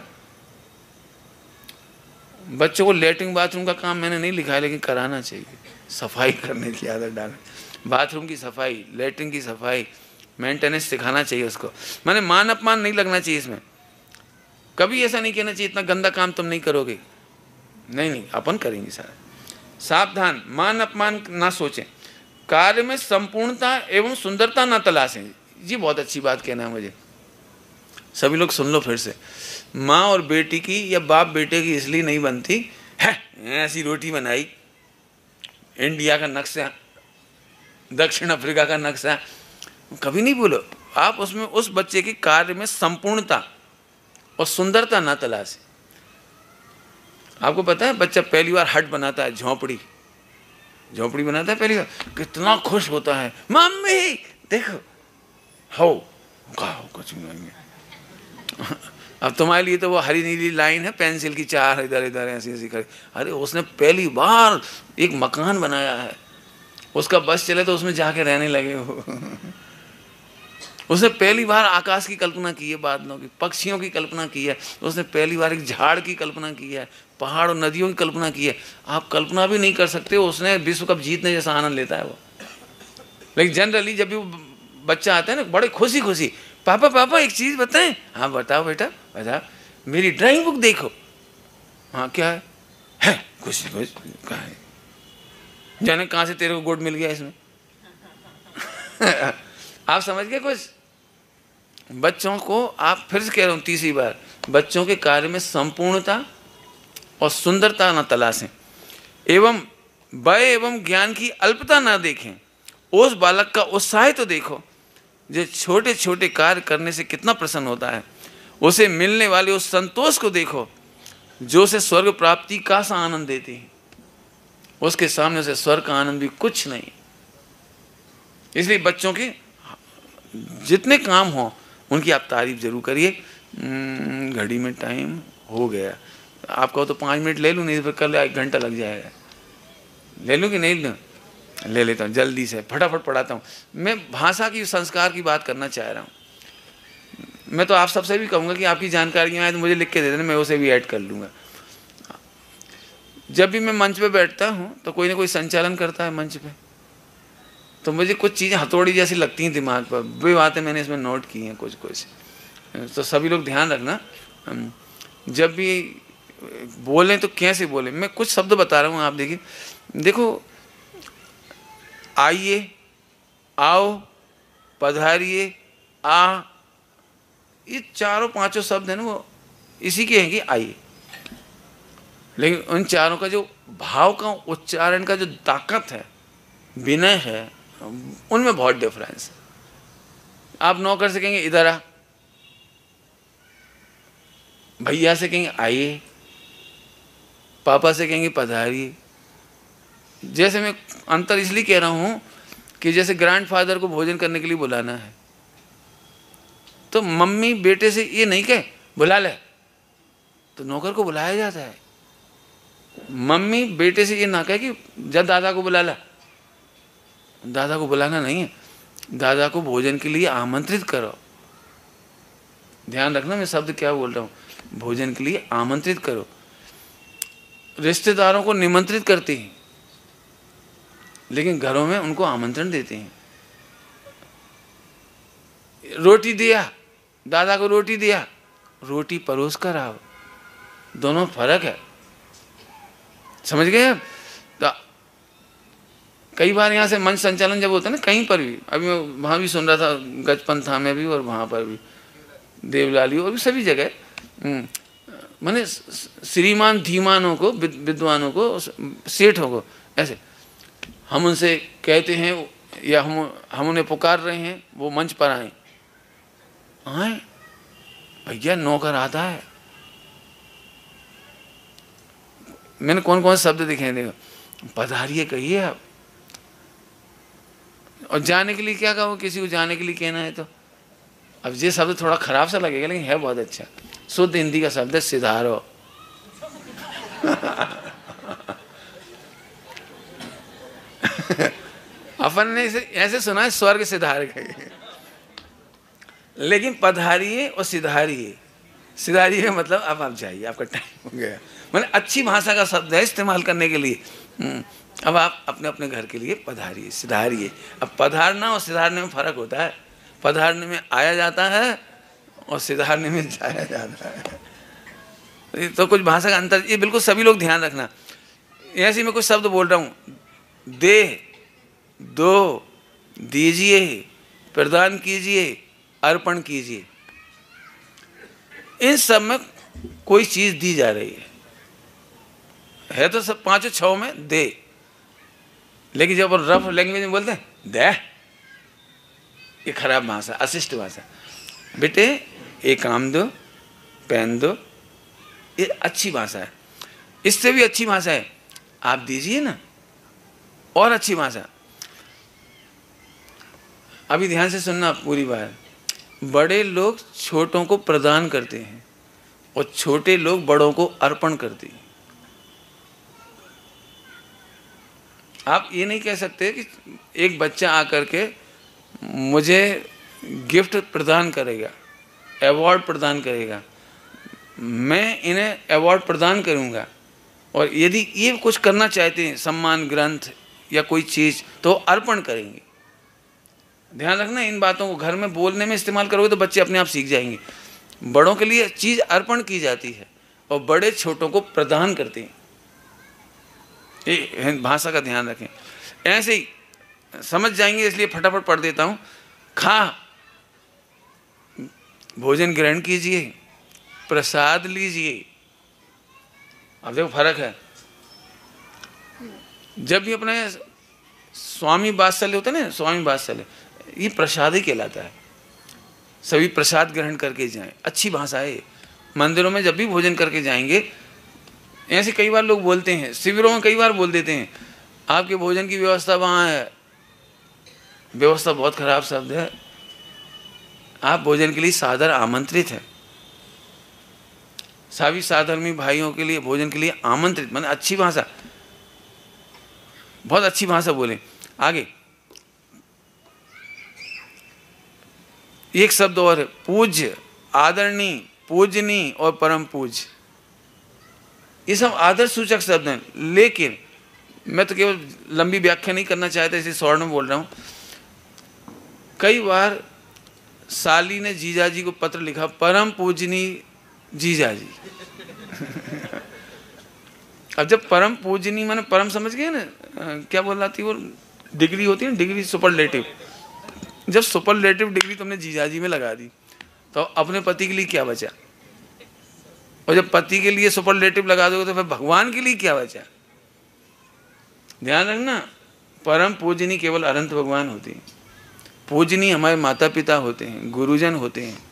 बच्चों को लेटरिन बाथरूम का काम मैंने नहीं लिखा है, लेकिन कराना चाहिए। सफाई करने की आदत डालें, बाथरूम की सफाई, लेटरिन की सफाई, मेंटेनेंस सिखाना चाहिए उसको। मैंने मान अपमान नहीं लगना चाहिए इसमें। कभी ऐसा नहीं कहना चाहिए इतना गंदा काम तुम नहीं करोगे, नहीं नहीं अपन करेंगे सारा। सावधान, मान अपमान ना सोचें, कार्य में संपूर्णता एवं सुंदरता ना तलाशें। जी बहुत अच्छी बात कहना है मुझे, सभी लोग सुन लो फिर से। माँ और बेटी की या बाप बेटे की इसलिए नहीं बनती है, ऐसी रोटी बनाई, इंडिया का नक्शा, दक्षिण अफ्रीका का नक्शा, कभी नहीं बोलो आप। उसमें उस बच्चे के कार्य में संपूर्णता और सुंदरता ना तलाशें। आपको पता है बच्चा पहली बार हट बनाता है, झोंपड़ी झोंपड़ी बनाता है पहली बार, कितना खुश होता है, मम्मी देखो हो कहा कुछ नहीं। अब तुम्हारे लिए तो वो हरी नीली लाइन है, पेंसिल की चार इधर इधर ऐसी ऐसी खड़ी। अरे उसने पहली बार एक मकान बनाया है, उसका बस चले तो उसमें जाके रहने लगे हो। उसने पहली बार आकाश की कल्पना की है, बादलों की, पक्षियों की कल्पना की है, उसने पहली बार एक झाड़ की कल्पना की है, पहाड़ और नदियों की कल्पना की है। आप कल्पना भी नहीं कर सकते उसने विश्व कप जीतने जैसा आनंद लेता है वो। लेकिन जनरली जब भी वो बच्चा आता है ना, बड़े खुशी खुशी, पापा पापा एक चीज़ बताएं। हाँ बताओ बेटा बताओ, मेरी ड्राइंग बुक देखो। हाँ क्या है, है कुछ कुछ कहा है, जाने कहाँ से तेरे को गुड मिल गया इसमें। आप समझ गए कुछ। बच्चों को आप, फिर से कह रहा हूँ तीसरी बार, बच्चों के कार्य में संपूर्णता और सुंदरता न तलाशें, एवं भय एवं ज्ञान की अल्पता न देखें। उस बालक का उत्साह तो देखो जो छोटे छोटे कार्य करने से कितना प्रसन्न होता है। उसे मिलने वाले उस संतोष को देखो जो उसे स्वर्ग प्राप्ति का सा आनंद देती है। उसके सामने उसे स्वर्ग का आनंद भी कुछ नहीं। इसलिए बच्चों के जितने काम हों उनकी आप तारीफ जरूर करिए। घड़ी में टाइम हो गया, आप कहो तो पाँच मिनट ले लूँ, नहीं तो फिर कल एक घंटा लग जाएगा। ले लूँ कि नहीं लूँ? ले लेता हूँ, जल्दी से फटाफट पढ़ाता हूँ। मैं भाषा की संस्कार की बात करना चाह रहा हूँ। मैं तो आप सबसे भी कहूँगा कि आपकी जानकारियाँ आए तो मुझे लिख के दे देना, मैं उसे भी ऐड कर लूँगा। जब भी मैं मंच पे बैठता हूँ तो कोई ना कोई संचालन करता है मंच पे, तो मुझे कुछ चीज़ें हथौड़ी जैसी लगती हैं दिमाग पर। वे बातें मैंने इसमें नोट की हैं कुछ कुछ, तो सभी लोग ध्यान रखना। जब भी बोलें तो कैसे बोलें। मैं कुछ शब्द बता रहा हूँ, आप देखिए। देखो, आइए, आओ, पधारिए, आ, ये चारों पांचों शब्द हैं ना, वो इसी के हैं कि आइए। लेकिन उन चारों का जो भाव का उच्चारण का जो ताकत है, विनय है, उनमें बहुत डिफरेंस है। आप नौकर से कहेंगे इधर आ, भैया से कहेंगे आइए, पापा से कहेंगे पधारिए। जैसे मैं अंतर इसलिए कह रहा हूँ कि जैसे ग्रैंडफादर को भोजन करने के लिए बुलाना है, तो मम्मी बेटे से ये नहीं कहे बुला ले, तो नौकर को बुलाया जाता है। मम्मी बेटे से ये ना कहे कि जा दादा को बुला ला, दादा को बुलाना नहीं है, दादा को भोजन के लिए आमंत्रित करो। ध्यान रखना मैं शब्द क्या बोल रहा हूँ, भोजन के लिए आमंत्रित करो। रिश्तेदारों को निमंत्रित करते हैं, लेकिन घरों में उनको आमंत्रण देते हैं। रोटी दिया, दादा को रोटी दिया, रोटी परोस कर आओ, दोनों फर्क है। समझ गए आप? तो कई बार यहाँ से मंच संचालन जब होता है ना, कहीं पर भी, अभी मैं वहाँ भी सुन रहा था, गजपंथा में भी और वहाँ पर भी, देवलाली और भी सभी जगह, माने श्रीमान धीमानों को, विद्वानों को, सेठों को, ऐसे हम उनसे कहते हैं या हम हम उन्हें पुकार रहे हैं, वो मंच पर आए। आए भैया, नौकर आता है। मैंने कौन कौन से शब्द दिखे हैं, देखो। पधारिए कहिए आप, और जाने के लिए क्या कहो, किसी को जाने के लिए कहना है तो। अब ये शब्द थोड़ा खराब सा लगेगा, लेकिन है बहुत अच्छा। शुद्ध हिंदी का शब्द है सिधारो। अपन ने इसे ऐसे सुना है, स्वर्ग सिधार गए, लेकिन पधारिए और सिधारिए। सिधारिए मतलब अब आप जाइए, आपका टाइम हो गया। मैंने अच्छी भाषा का शब्द है इस्तेमाल करने के लिए। अब आप अपने अपने घर के लिए पधारिए, सिधारिए। अब पधारना और सिधारने में फर्क होता है। पधारने में आया जाता है और सिधारने में जाया जाता है, तो कुछ भाषा का अंतर, ये बिल्कुल सभी लोग ध्यान रखना। ऐसे मैं कुछ शब्द बोल रहा हूँ, दे, दो, दीजिए, प्रदान कीजिए, अर्पण कीजिए। इन सब में कोई चीज दी जा रही है, है तो सब पांचों छह में दे, लेकिन जब रफ लैंग्वेज में बोलते हैं दे, ये खराब भाषा, अशिष्ट भाषा। बेटे एक काम दो, पेन दो, ये अच्छी भाषा है। इससे भी अच्छी भाषा है आप दीजिए ना, और अच्छी भाषा। अभी ध्यान से सुनना पूरी बात। बड़े लोग छोटों को प्रदान करते हैं और छोटे लोग बड़ों को अर्पण करते हैं। आप ये नहीं कह सकते कि एक बच्चा आकर के मुझे गिफ्ट प्रदान करेगा, अवार्ड प्रदान करेगा, मैं इन्हें अवार्ड प्रदान करूंगा, और यदि ये कुछ करना चाहते हैं, सम्मान ग्रंथ या कोई चीज़, तो अर्पण करेंगे। ध्यान रखना, इन बातों को घर में बोलने में इस्तेमाल करोगे तो बच्चे अपने आप सीख जाएंगे। बड़ों के लिए चीज़ अर्पण की जाती है और बड़े छोटों को प्रदान करते हैं। ये भाषा का ध्यान रखें, ऐसे ही समझ जाएंगे, इसलिए फटाफट पढ़ देता हूँ। खा, भोजन ग्रहण कीजिए, प्रसाद लीजिए। अब देखो फर्क है। जब भी अपने स्वामी वात्सल्य होता है ना, स्वामी वात्सल्य, ये प्रसाद ही कहलाता है। सभी प्रसाद ग्रहण करके जाएं, अच्छी भाषा है। मंदिरों में जब भी भोजन करके जाएंगे, ऐसे कई बार लोग बोलते हैं, शिविरों में कई बार बोल देते हैं, आपके भोजन की व्यवस्था वहाँ है, व्यवस्था बहुत खराब शब्द है। आप भोजन के लिए सादर आमंत्रित है। सभी साधर्मी भाइयों के लिए भोजन के लिए आमंत्रित, माने अच्छी भाषा, बहुत अच्छी भाषा बोले। आगे एक शब्द और है, पूज्य, आदरणीय, पूजनीय और परम पूज्य। ये सब आदर सूचक शब्द हैं, लेकिन मैं तो केवल लंबी व्याख्या नहीं करना चाहता, इसे शॉर्ट में बोल रहा हूँ। कई बार साली ने जीजाजी को पत्र लिखा, परम पूजनीय जीजाजी। अब जब परम पूजनीय माने परम समझ गए ना, क्या बोल रहा थी वो, डिग्री होती है ना, डिग्री सुपरलेटिव। जब सुपरलेटिव डिग्री तुमने जीजाजी में लगा दी तो अपने पति के लिए क्या बचा, और जब पति के लिए सुपरलेटिव लगा दोगे तो फिर भगवान के लिए क्या बचा। ध्यान रखना, परम पूजनीय केवल अनंत भगवान होते हैं। पूजनीय हमारे माता पिता होते हैं, गुरुजन होते हैं।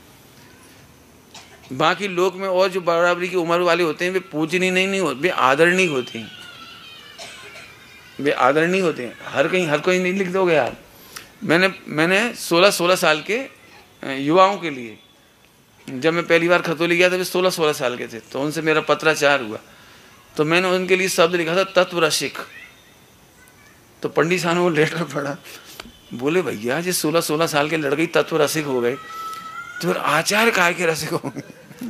बाकी लोक में और जो बराबरी की उम्र वाले होते हैं वे पूजनीय नहीं नहीं होते, वे आदरणीय होते हैं। वे आदरणीय होते हैं। हर कहीं हर कोई नहीं लिख दोगे यार। मैंने मैंने सोलह सोलह साल के युवाओं के लिए, जब मैं पहली बार खतौली गया था वे सोलह सोलह साल के थे, तो उनसे मेरा पत्राचार हुआ, तो मैंने उनके लिए शब्द लिखा था तत्व रसिक। तो पंडित साहब ने वो लेटर पढ़ा, बोले भैया जी सोलह सोलह साल के लड़के तत्व रसिक हो गए तो फिर आचार्य काय के रसिक होंगे।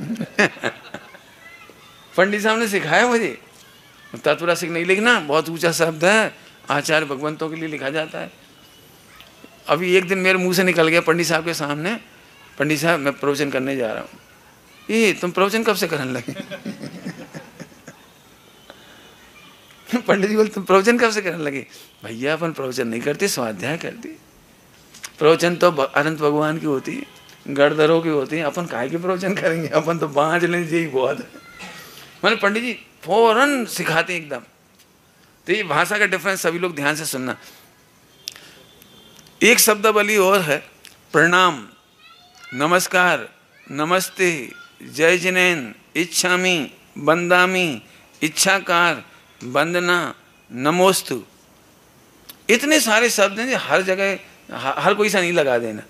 पंडित साहब ने सिखाया मुझे, तत्व रसिक नहीं लिखना, बहुत ऊंचा शब्द है, आचार्य भगवंतों के लिए लिखा जाता है। अभी एक दिन मेरे मुंह से निकल गया पंडित साहब के सामने, पंडित साहब मैं प्रवचन करने जा रहा हूँ। ये तुम प्रवचन कब से करने लगे? पंडित जी बोले तुम प्रवचन कब से करने लगे? भैया अपन प्रवचन नहीं करते, स्वाध्याय करते। प्रवचन तो अनंत भगवान की होती है, गढ़धरों की होती है, अपन काहे के प्रवचन करेंगे, अपन तो बाँझ लें यही बहुत है। मैंने पंडित जी फौरन सिखाते एकदम। तो ये भाषा का डिफरेंस सभी लोग ध्यान से सुनना। एक शब्दावली और है, प्रणाम, नमस्कार, नमस्ते, जय जिनेन, इच्छामि, वंदामि, इच्छाकार, वंदना, नमोस्तु। इतने सारे शब्द हैं, हर जगह हर कोई सा नहीं लगा देना।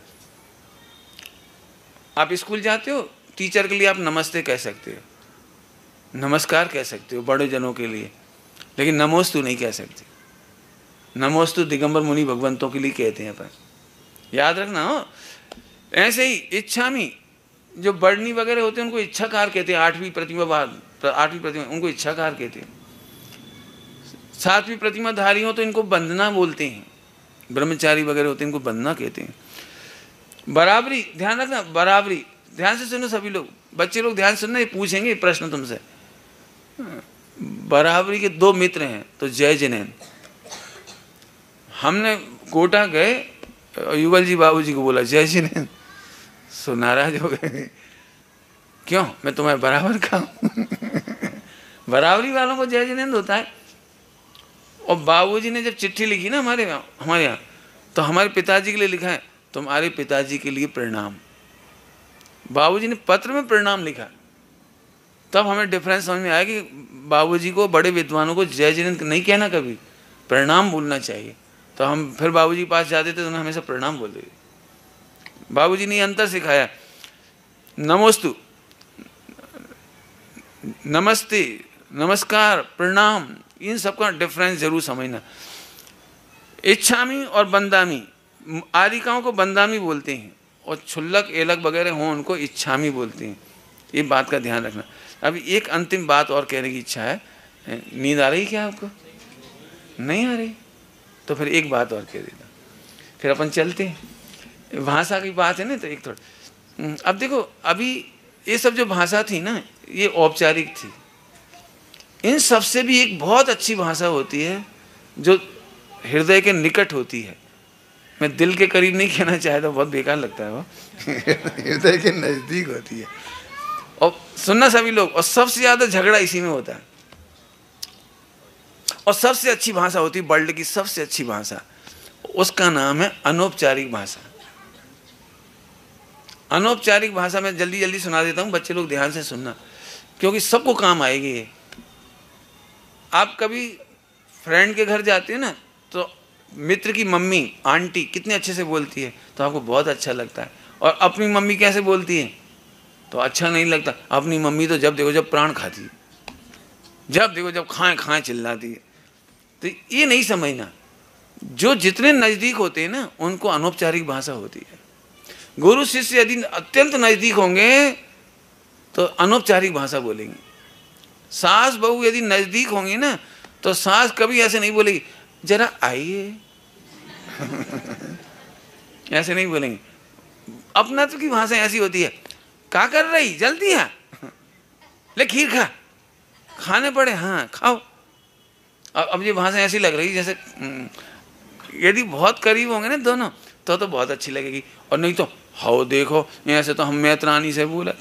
आप स्कूल जाते हो, टीचर के लिए आप नमस्ते कह सकते हो, नमस्कार कह सकते हो बड़े जनों के लिए, लेकिन नमोस्तु नहीं कह सकते। नमोस्तु दिगंबर मुनि भगवंतों के लिए कहते हैं अपन, याद रखना हो। ऐसे ही इच्छामी, जो बर्णी वगैरह होते हैं उनको इच्छाकार कहते हैं। आठवीं प्रतिमा बाद आठवीं प्रतिमा उनको इच्छाकार कहते हैं। सातवीं प्रतिमा धारी हो तो इनको वंदना बोलते हैं। ब्रह्मचारी वगैरह होते हैं इनको वंदना कहते हैं। बराबरी, ध्यान रखना, बराबरी, ध्यान से सुनो सभी लोग, बच्चे लोग ध्यान सुनना, ये पूछेंगे प्रश्न तुमसे। बराबरी के दो मित्र हैं, तो जय जिनेन। हमने कोटा गए, युगल जी बाबूजी को बोला जय जिनेन, सो नाराज हो गए, क्यों, मैं तुम्हें बराबर का हूं। बराबरी वालों को जय जिनेन होता है। और बाबूजी ने जब चिट्ठी लिखी ना हमारे हमारे यहाँ, तो हमारे पिताजी के लिए लिखा है तुम्हारे पिताजी के लिए प्रणाम। बाबूजी ने पत्र में प्रणाम लिखा। तब हमें डिफरेंस समझ में आया कि बाबूजी को, बड़े विद्वानों को जय जिनेन नहीं कहना, कभी प्रणाम बोलना चाहिए। तो हम फिर बाबूजी के पास जाते थे तो उन्हें हमेशा प्रणाम बोलते थे। बाबूजी ने अंतर सिखाया। नमोस्तु, नमस्ते, नमस्कार, प्रणाम, इन सबका डिफरेंस जरूर समझना। इच्छामी और बंदामी, आरिकाओं को बंदामी बोलते हैं, और छुल्लक एलक वगैरह हों उनको इच्छामी बोलते हैं। ये बात का ध्यान रखना। अभी एक अंतिम बात और कहने की इच्छा है। नींद आ रही क्या आपको? नहीं आ रही? तो फिर एक बात और कह देता, फिर अपन चलते हैं। भाषा की बात है ना, तो एक थोड़ा, अब देखो, अभी ये सब जो भाषा थी ना, ये औपचारिक थी। इन सब से भी एक बहुत अच्छी भाषा होती है जो हृदय के निकट होती है। मैं दिल के करीब नहीं कहना चाहता, बहुत बेकार लगता है वो। हृदय के नज़दीक होती है। और सुनना सभी लोग, और सबसे ज़्यादा झगड़ा इसी में होता है। और सबसे अच्छी भाषा होती है, वर्ल्ड की सबसे अच्छी भाषा, उसका नाम है अनौपचारिक भाषा। अनौपचारिक भाषा में जल्दी जल्दी सुना देता हूँ, बच्चे लोग ध्यान से सुनना, क्योंकि सबको काम आएगी ये। आप कभी फ्रेंड के घर जाते हैं ना, तो मित्र की मम्मी आंटी कितने अच्छे से बोलती है तो आपको बहुत अच्छा लगता है, और अपनी मम्मी कैसे बोलती है तो अच्छा नहीं लगता। अपनी मम्मी तो जब देखो जब प्राण खाती है, जब देखो जब खाएं खाएं चिल्लाती है। तो ये नहीं समझना, जो जितने नज़दीक होते हैं ना उनको अनौपचारिक भाषा होती है। गुरु शिष्य यदि अत्यंत नज़दीक होंगे तो अनौपचारिक भाषा बोलेंगे। सास बहू यदि नज़दीक होंगी ना तो सास कभी ऐसे नहीं बोलेगी जरा आइए ऐसे नहीं बोलेंगे। अपना तो की भाषा ऐसी होती है, क्या कर रही जल्दी आ, ले खीर खा, खाने पड़े हाँ खाओ। अब ये भाषा ऐसी लग रही जैसे, यदि बहुत करीब होंगे ना दोनों तो तो बहुत अच्छी लगेगी, और नहीं तो हाओ देखो ऐसे तो हम मैत्रानी से बोला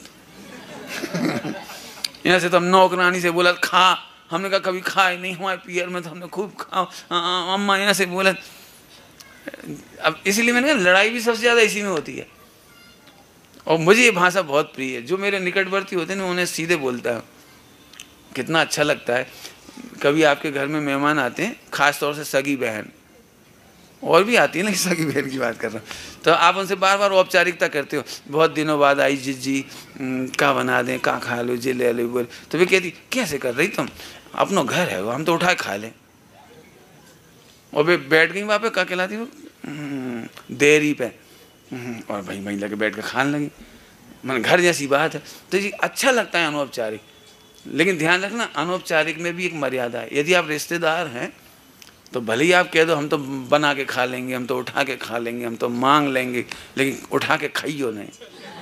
ऐसे तो हम नौकरानी से बोला खा, हमने कहा कभी खाए नहीं हमारे पियर में तो हमने खूब खाओ, अम्मा यहाँ से बोला। अब इसीलिए मैंने कहा लड़ाई भी सबसे ज़्यादा इसी में होती है। और मुझे ये भाषा बहुत प्रिय है, जो मेरे निकटवर्ती होते हैं ना उन्हें सीधे बोलता है, कितना अच्छा लगता है। कभी आपके घर में मेहमान आते हैं, ख़ास तौर से सगी बहन, और भी आती है ना, सगी बहन की बात कर रहा हूँ, तो आप उनसे बार बार औपचारिकता करते हो, बहुत दिनों बाद आई जिज्जी का बना दें, का खा लो जी ले लो बोले, तो वे कहती कैसे कर रही तुम, अपना घर है वो, हम तो उठा खा लें। और वे बैठ गई वहाँ पे, क्या कहलाती वो देरी पे, और भाई वहीं लगे बैठ कर खाने लगी, मन घर जैसी बात है। तो जी अच्छा लगता है अनौपचारिक, लेकिन ध्यान रखना अनौपचारिक में भी एक मर्यादा है। यदि आप रिश्तेदार हैं तो भले ही आप कह दो हम तो बना के खा लेंगे, हम तो उठा के खा लेंगे, हम तो मांग लेंगे, लेकिन उठा के खाइयो नहीं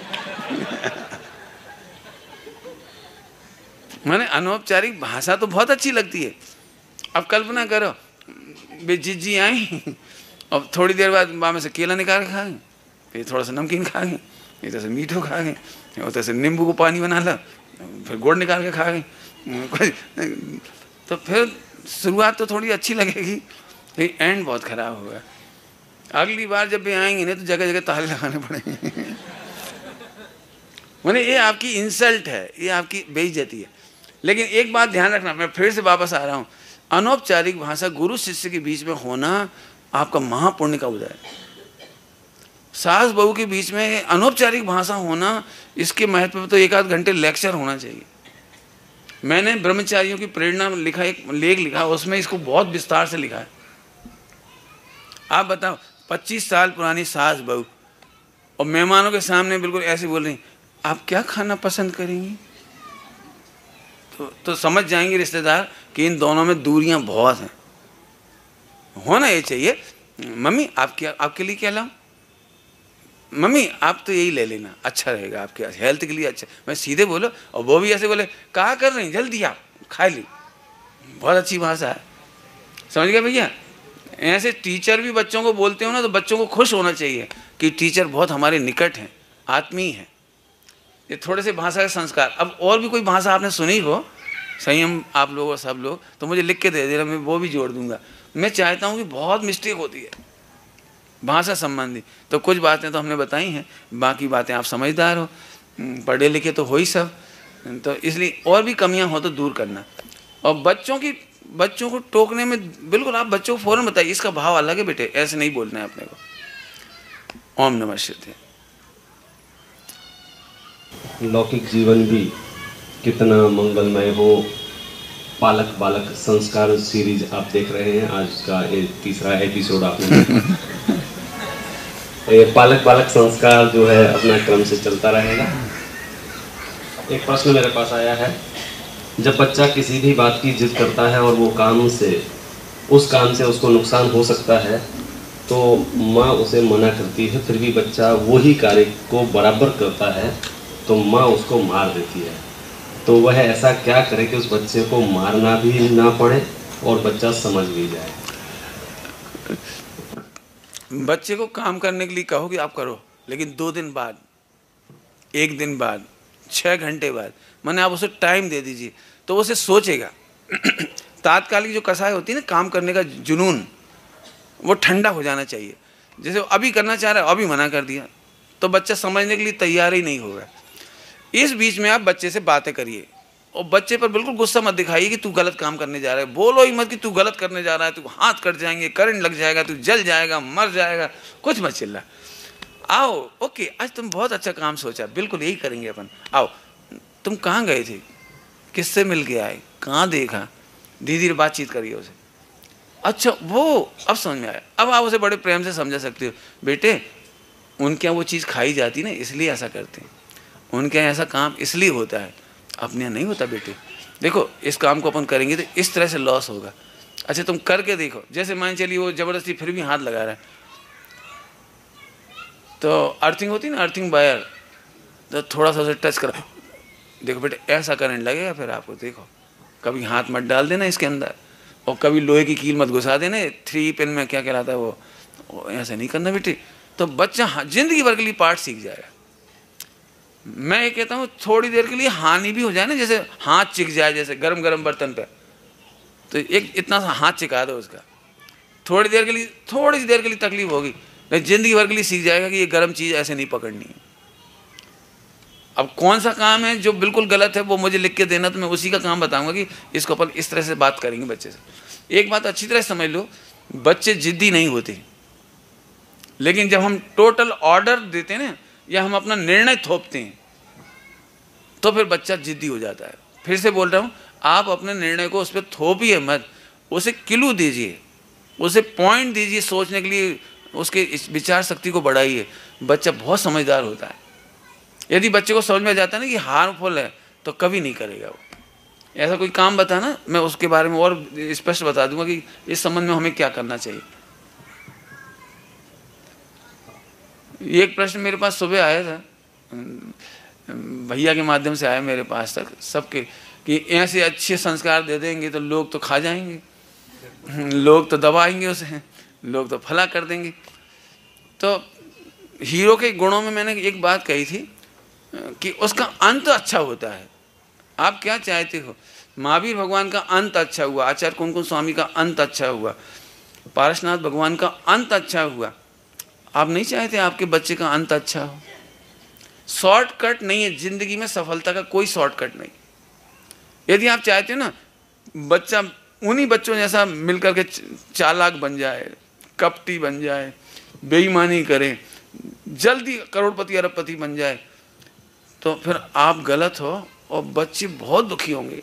माने अनौपचारिक भाषा तो बहुत अच्छी लगती है। अब कल्पना करो बे जिज्जी आई और थोड़ी देर बाद माँ में से केला निकाल के खा गए, फिर थोड़ा सा नमकीन खा गए, इधर से मीठो खा गए, उधर से नींबू को पानी बना ला, फिर गुड़ निकाल के खा गए। तो फिर शुरुआत तो थोड़ी अच्छी लगेगी, लेकिन एंड बहुत खराब होगा। अगली बार जब भी आएंगे ना तो जगह जगह ताले लगाने पड़ेंगे मैंने ये आपकी इंसल्ट है, ये आपकी बेइज्जती है। लेकिन एक बात ध्यान रखना, मैं फिर से वापस आ रहा हूँ, अनौपचारिक भाषा गुरु शिष्य के बीच में होना आपका महापुण्य का उदय है। सास बहू के बीच में अनौपचारिक भाषा होना, इसके महत्व पर तो एक आध घंटे लेक्चर होना चाहिए। मैंने ब्रह्मचारियों की प्रेरणा लिखा, एक लेख लिखा, उसमें इसको बहुत विस्तार से लिखा है। आप बताओ पच्चीस साल पुरानी सास बहू और मेहमानों के सामने बिल्कुल ऐसे बोल रही, आप क्या खाना पसंद करेंगी, तो, तो समझ जाएंगे रिश्तेदार कि इन दोनों में दूरियां बहुत हैं। होना ये चाहिए, मम्मी आप क्या, आपके लिए क्या लाऊं, मम्मी आप तो यही ले लेना, अच्छा रहेगा आपके हेल्थ के लिए अच्छा। मैं सीधे बोलो, और वो भी ऐसे बोले कहा कर रही जल्दी आप खा ली, बहुत अच्छी भाषा है। समझ गए भैया? ऐसे टीचर भी बच्चों को बोलते हो ना तो बच्चों को खुश होना चाहिए कि टीचर बहुत हमारे निकट हैं, आत्मीय हैं। ये थोड़े से भाषा के संस्कार। अब और भी कोई भाषा आपने सुनी हो संयम आप लोग और सब लोग तो मुझे लिख के दे देना, मैं वो भी जोड़ दूंगा। मैं चाहता हूँ कि बहुत मिस्टेक होती है भाषा संबंधी, तो कुछ बातें तो हमने बताई हैं, बाकी बातें आप समझदार हो, पढ़े लिखे तो हो ही सब, तो इसलिए और भी कमियां हो तो दूर करना। और बच्चों की बच्चों को टोकने में बिल्कुल आप बच्चों को फौरन बताइए इसका भाव अलग है बेटे, ऐसे नहीं बोलना है अपने को। ओम नमः शिवाय। लौकिक जीवन भी कितना मंगलमय हो। पालक बालक संस्कार सीरीज आप देख रहे हैं, आज का ये तीसरा एपिसोड आपने ये पालक बालक संस्कार जो है अपना क्रम से चलता रहेगा। एक प्रश्न मेरे पास आया है, जब बच्चा किसी भी बात की जिद करता है और वो काम से उस काम से उसको नुकसान हो सकता है तो माँ उसे मना करती है, फिर भी बच्चा वही कार्य को बराबर करता है तो माँ उसको मार देती है, तो वह ऐसा क्या करे कि उस बच्चे को मारना भी ना पड़े और बच्चा समझ भी जाए? बच्चे को काम करने के लिए कहो कि आप करो, लेकिन दो दिन बाद, एक दिन बाद, छः घंटे बाद, माने आप उसे टाइम दे दीजिए तो उसे सोचेगा। तात्कालिक जो कसाई होती है ना काम करने का जुनून, वो ठंडा हो जाना चाहिए। जैसे अभी करना चाह रहा है अभी मना कर दिया तो बच्चा समझने के लिए तैयार ही नहीं होगा। इस बीच में आप बच्चे से बातें करिए, और बच्चे पर बिल्कुल गुस्सा मत दिखाइए कि तू गलत काम करने जा रहा है, बोलो ही मत कि तू गलत करने जा रहा है, तू हाथ कट जाएंगे, करंट लग जाएगा, तू जल जाएगा, मर जाएगा, कुछ मत चिल्ला। आओ, ओके आज तुम बहुत अच्छा काम सोचा, बिल्कुल यही करेंगे अपन। आओ, तुम कहाँ गए थे, किससे मिल के आए, कहाँ देखा, धीरे धीरे बातचीत करिए उसे। अच्छा वो अब समझ में आया, अब आप उसे बड़े प्रेम से समझा सकते हो, बेटे उनके यहाँ वो चीज़ खाई जाती ना इसलिए ऐसा करते हैं, उनके यहाँ ऐसा काम इसलिए होता है, अपने यहाँ नहीं होता बेटे। देखो इस काम को अपन करेंगे तो इस तरह से लॉस होगा। अच्छा तुम करके देखो, जैसे मान चलिए वो ज़बरदस्ती फिर भी हाथ लगा रहा है, तो अर्थिंग होती ना, अर्थिंग वायर, तो थोड़ा सा उसे टच करो, देखो बेटे ऐसा करंट लगेगा फिर आपको। देखो कभी हाथ मत डाल देना इसके अंदर, और कभी लोहे की कील मत घुसा देना, थ्री पिन में क्या कहलाता है वो, ऐसा नहीं करना बेटे। तो बच्चा जिंदगी भर के लिए पाठ सीख जाएगा। मैं ये कहता हूँ थोड़ी देर के लिए हानि भी हो जाए ना, जैसे हाथ चिक जाए जैसे गरम गरम बर्तन पे, तो एक इतना सा हाथ चिका दो उसका, थोड़ी देर के लिए, थोड़ी सी देर के लिए तकलीफ होगी, लेकिन जिंदगी भर के लिए सीख जाएगा कि ये गर्म चीज़ ऐसे नहीं पकड़नी है। अब कौन सा काम है जो बिल्कुल गलत है वो मुझे लिख के देना, तो मैं उसी का काम बताऊंगा कि इसको अपन इस तरह से बात करेंगे बच्चे से। एक बात अच्छी तरह समझ लो, बच्चे जिद्दी नहीं होते, लेकिन जब हम टोटल ऑर्डर देते हैं ना, या हम अपना निर्णय थोपते हैं, तो फिर बच्चा जिद्दी हो जाता है। फिर से बोल रहा हूँ, आप अपने निर्णय को उस पर थोपिए मत, उसे क्लू दीजिए, उसे पॉइंट दीजिए सोचने के लिए, उसके इस विचार शक्ति को बढ़ाइए। बच्चा बहुत समझदार होता है। यदि बच्चे को समझ में जाता है ना कि हार्मफुल है, तो कभी नहीं करेगा वो। ऐसा कोई काम बताना, मैं उसके बारे में और स्पष्ट बता दूंगा कि इस संबंध में हमें क्या करना चाहिए। एक प्रश्न मेरे पास सुबह आया था, भैया के माध्यम से आया मेरे पास तक सबके, कि ऐसे अच्छे संस्कार दे देंगे तो लोग तो खा जाएंगे, लोग तो दबाएंगे उसे, लोग तो फला कर देंगे। तो हीरो के गुणों में मैंने एक बात कही थी कि उसका अंत अच्छा होता है। आप क्या चाहते हो, महावीर भगवान का अंत अच्छा हुआ, आचार्य कुमकुम स्वामी का अंत अच्छा हुआ, पारसनाथ भगवान का अंत अच्छा हुआ, आप नहीं चाहते आपके बच्चे का अंत अच्छा हो? शॉर्टकट नहीं है जिंदगी में, सफलता का कोई शॉर्टकट नहीं। यदि आप चाहते हो ना बच्चा उन्हीं बच्चों जैसा मिलकर के चालाक बन जाए, कपटी बन जाए, बेईमानी करे, जल्दी करोड़पति अरबपति बन जाए, तो फिर आप गलत हो और बच्चे बहुत दुखी होंगे।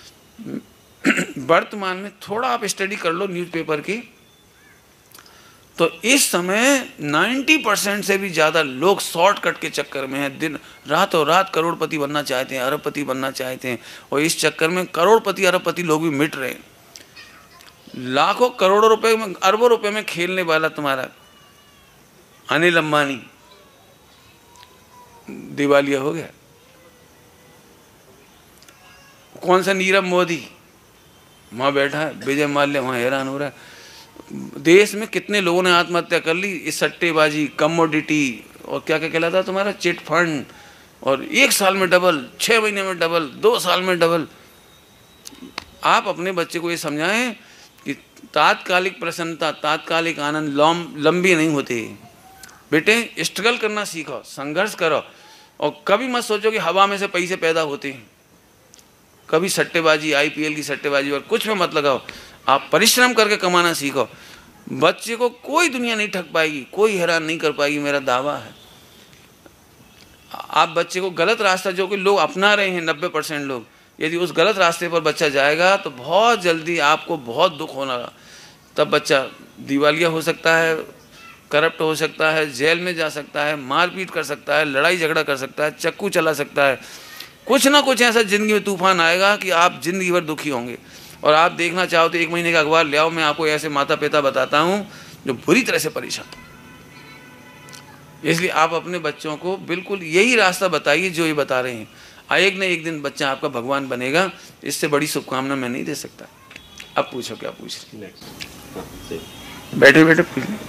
वर्तमान में थोड़ा आप स्टडी कर लो न्यूज़पेपर की, तो इस समय नब्बे परसेंट से भी ज़्यादा लोग शॉर्टकट के चक्कर में हैं। दिन रातों रात करोड़पति बनना चाहते हैं, अरबपति बनना चाहते हैं, और इस चक्कर में करोड़पति अरबपति लोग भी मिट रहे हैं। लाखों करोड़ों रुपए में, अरबों रुपए में खेलने वाला तुम्हारा अनिल अंबानी दिवालिया हो गया। कौन सा नीरव मोदी वहाँ बैठा है, विजय माल्या वहाँ हैरान हो रहा है। देश में कितने लोगों ने आत्महत्या कर ली इस सट्टेबाजी, कमोडिटी और क्या क्या कहलाता तुम्हारा चिट फंड, और एक साल में डबल, छः महीने में डबल, दो साल में डबल। आप अपने बच्चे को ये समझाएं कि तात्कालिक प्रसन्नता, तात्कालिक आनंद लंबी नहीं होती। बेटे स्ट्रगल करना सीखो, संघर्ष करो, और कभी मत सोचो कि हवा में से पैसे पैदा होते हैं। कभी सट्टेबाजी, आईपीएल की सट्टेबाजी और कुछ में मत लगाओ। आप परिश्रम करके कमाना सीखो। बच्चे को कोई दुनिया नहीं ठग पाएगी, कोई हैरान नहीं कर पाएगी, मेरा दावा है। आप बच्चे को गलत रास्ता, जो कि लोग अपना रहे हैं नब्बे परसेंट लोग, यदि उस गलत रास्ते पर बच्चा जाएगा तो बहुत जल्दी आपको बहुत दुख होना। तब बच्चा दिवालिया हो सकता है, करप्ट हो सकता है, जेल में जा सकता है, मारपीट कर सकता है, लड़ाई झगड़ा कर सकता है, चक्कू चला सकता है। कुछ ना कुछ ऐसा ज़िंदगी में तूफान आएगा कि आप ज़िंदगी भर दुखी होंगे। और आप देखना चाहो तो एक महीने का अखबार ले आओ, मैं आपको ऐसे माता पिता बताता हूँ जो बुरी तरह से परेशान। इसलिए आप अपने बच्चों को बिल्कुल यही रास्ता बताइए जो ये बता रहे हैं। एक न एक दिन बच्चा आपका भगवान बनेगा, इससे बड़ी शुभकामना मैं नहीं दे सकता। अब पूछो क्या पूछ रहे, बैठे बैठे पूछ लें।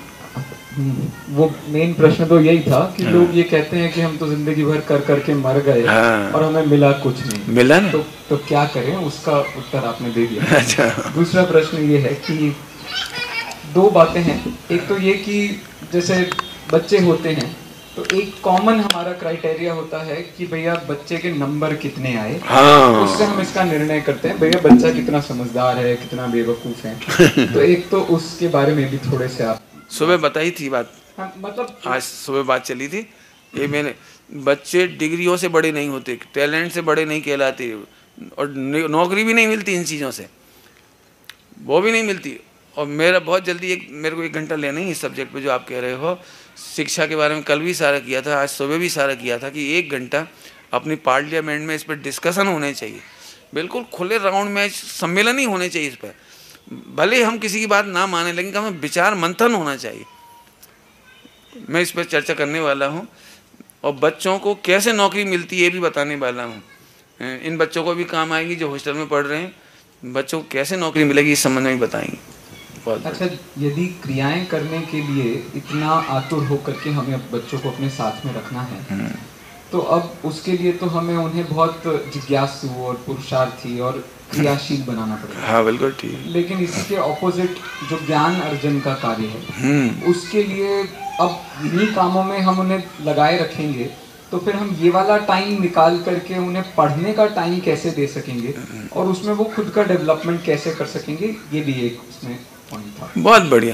वो मेन प्रश्न तो यही था कि हाँ। लोग ये कहते हैं कि हम तो जिंदगी भर कर करके मर गए हाँ। और हमें मिला कुछ नहीं, मिला ना? तो, तो क्या करें, उसका उत्तर आपने दे दिया। अच्छा। दूसरा प्रश्न ये है कि दो बातें हैं। एक तो ये कि जैसे बच्चे होते हैं तो एक कॉमन हमारा क्राइटेरिया होता है कि भैया बच्चे के नंबर कितने आए, हाँ। उससे हम इसका निर्णय करते हैं भैया बच्चा कितना समझदार है, कितना बेवकूफ है। तो एक तो उसके बारे में भी थोड़े से आप सुबह बताई थी बात। हाँ, मतलब आज सुबह बात चली थी ये मैंने, बच्चे डिग्रियों से बड़े नहीं होते, टैलेंट से बड़े नहीं कहलाते, और नौकरी भी नहीं मिलती इन चीज़ों से, वो भी नहीं मिलती। और मेरा बहुत जल्दी एक मेरे को एक घंटा लेना ही इस सब्जेक्ट पे जो आप कह रहे हो, शिक्षा के बारे में कल भी सारा किया था, आज सुबह भी सारा किया था कि एक घंटा अपनी पार्लियामेंट में इस पर डिस्कशन होने चाहिए, बिल्कुल खुले राउंड में सम्मेलन ही होने चाहिए इस पर। भले हम किसी की बात ना माने लेकिन हमें विचार मंथन होना चाहिए। मैं इस पर चर्चा करने वाला हूँ और बच्चों को कैसे नौकरी मिलती है ये भी बताने वाला हूँ। इन बच्चों को भी काम आएगी जो हॉस्टल में पढ़ रहे हैं, बच्चों को कैसे नौकरी मिलेगी इस संबंध में भी बताएंगे। अच्छा, यदि क्रियाएं करने के लिए इतना आतुर होकर के हमें बच्चों को अपने साथ में रखना है, तो अब उसके लिए तो हमें उन्हें बहुत जिज्ञासु और पुरुषार्थी और क्रियाशील बनाना पड़ेगा। हाँ बिल्कुल ठीक। लेकिन इसके ऑपोजिट जो ज्ञान अर्जन का कार्य है, उसके लिए अब इन्हीं कामों में हम उन्हें लगाए रखेंगे, तो फिर हम ये वाला टाइम निकाल करके उन्हें पढ़ने का टाइम कैसे दे सकेंगे और उसमें वो खुद का डेवलपमेंट कैसे कर सकेंगे, ये भी एक उसमें पॉइंट था। बहुत बढ़िया।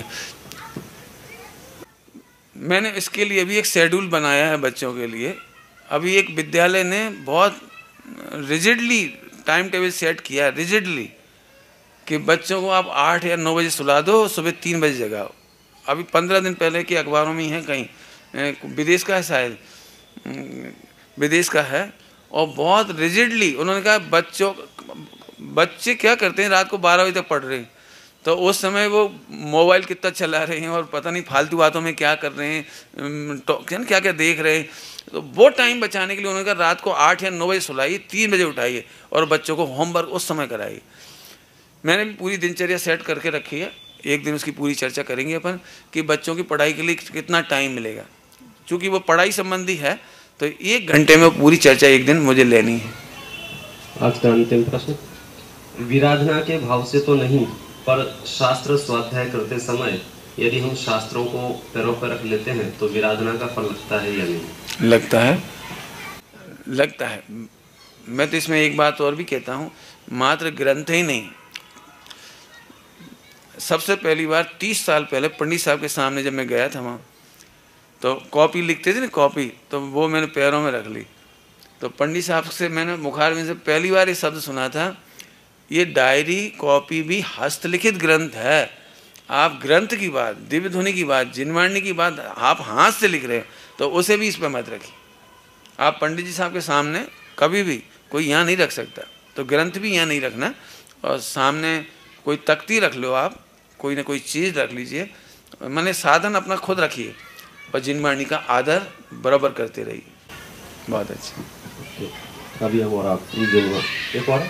मैंने इसके लिए भी एक शेड्यूल बनाया है बच्चों के लिए। अभी एक विद्यालय ने बहुत रिजिडली टाइम टेबल सेट किया है, रिजिडली, कि बच्चों को आप आठ या नौ बजे सुला दो, सुबह तीन बजे जगाओ। अभी पंद्रह दिन पहले के अखबारों में ही है, कहीं विदेश का है, शायद विदेश का है, और बहुत रिजिडली उन्होंने कहा बच्चों बच्चे क्या करते हैं, रात को बारह बजे तक पढ़ रहे हैं, तो उस समय वो मोबाइल कितना चला रहे हैं और पता नहीं फालतू बातों में क्या कर रहे हैं, क्या क्या देख रहे हैं। तो वो टाइम बचाने के लिए उन्होंने कहा रात को आठ या नौ बजे सुलाइए, तीन बजे उठाइए और बच्चों को होमवर्क उस समय कराइए। मैंने भी पूरी दिनचर्या सेट करके रखी है, एक दिन उसकी पूरी चर्चा करेंगे अपन कि बच्चों की पढ़ाई के लिए कितना टाइम मिलेगा। चूँकि वो पढ़ाई संबंधी है तो एक घंटे में पूरी चर्चा एक दिन मुझे लेनी है। आज का अंतिम प्रश्न, विराधना के भाव से तो नहीं पर शास्त्र स्वाध्याय करते समय यदि हम शास्त्रों को पैरों पर रख लेते हैं तो विराधना का फल लगता है या नहीं? लगता है, लगता है। मैं तो इसमें एक बात और भी कहता हूँ, मात्र ग्रंथ ही नहीं, सबसे पहली बार तीस साल पहले पंडित साहब के सामने जब मैं गया था वहाँ, तो कॉपी लिखते थे ना कॉपी, तो वो मैंने पैरों में रख ली। तो पंडित साहब से मैंने मुखार में से पहली बार ये शब्द सुना था, ये डायरी कॉपी भी हस्तलिखित ग्रंथ है। आप ग्रंथ की बात, दिव्य ध्वनि की बात, जिनवाणी की बात आप हाथ से लिख रहे हैं तो उसे भी इस पर मत रखिए। आप पंडित जी साहब के सामने कभी भी कोई यहाँ नहीं रख सकता, तो ग्रंथ भी यहाँ नहीं रखना, और सामने कोई तख्ती रख लो, आप कोई ना कोई चीज़ रख लीजिए, मैंने साधन अपना खुद रखिए और जिनवाणी का आदर बराबर करते रहिए। बहुत अच्छा। अभी हम और आप एक और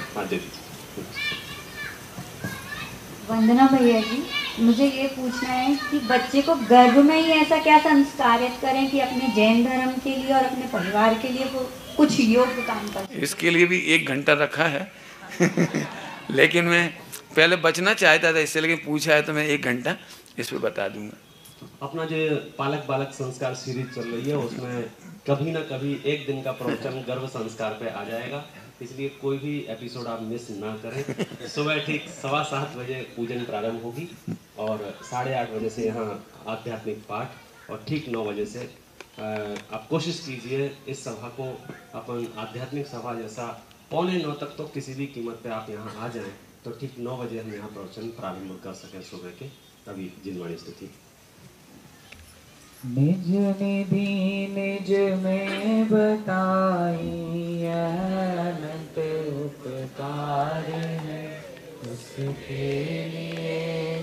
वंदना भैया जी, मुझे ये पूछना है कि बच्चे को गर्भ में ही ऐसा क्या संस्कारित करें कि अपने जैन धर्म के लिए और अपने परिवार के लिए वो कुछ योग्य काम कर। इसके लिए भी एक घंटा रखा है लेकिन मैं पहले बचना चाहता था इससे, लेकिन पूछा है तो मैं एक घंटा इस पर बता दूंगा। अपना जो पालक बालक संस्कार सीरीज चल रही है उसमें कभी ना कभी एक दिन का प्रवचन गर्भ संस्कार पे आ जाएगा, इसलिए कोई भी एपिसोड आप मिस ना करें। सुबह ठीक सवा सात बजे पूजन प्रारंभ होगी और साढ़े आठ बजे से यहाँ आध्यात्मिक पाठ, और ठीक नौ बजे से आप कोशिश कीजिए इस सभा को अपन आध्यात्मिक सभा जैसा पौने नौ तक तो किसी भी कीमत पे आप यहाँ आ जाएं, तो ठीक नौ बजे हम यहाँ प्रवचन प्रारंभ कर सकें सुबह के। अभी जिनवाणी स्तुति। निज निधि निज में बताई अनंत उपकार है, उसके लिए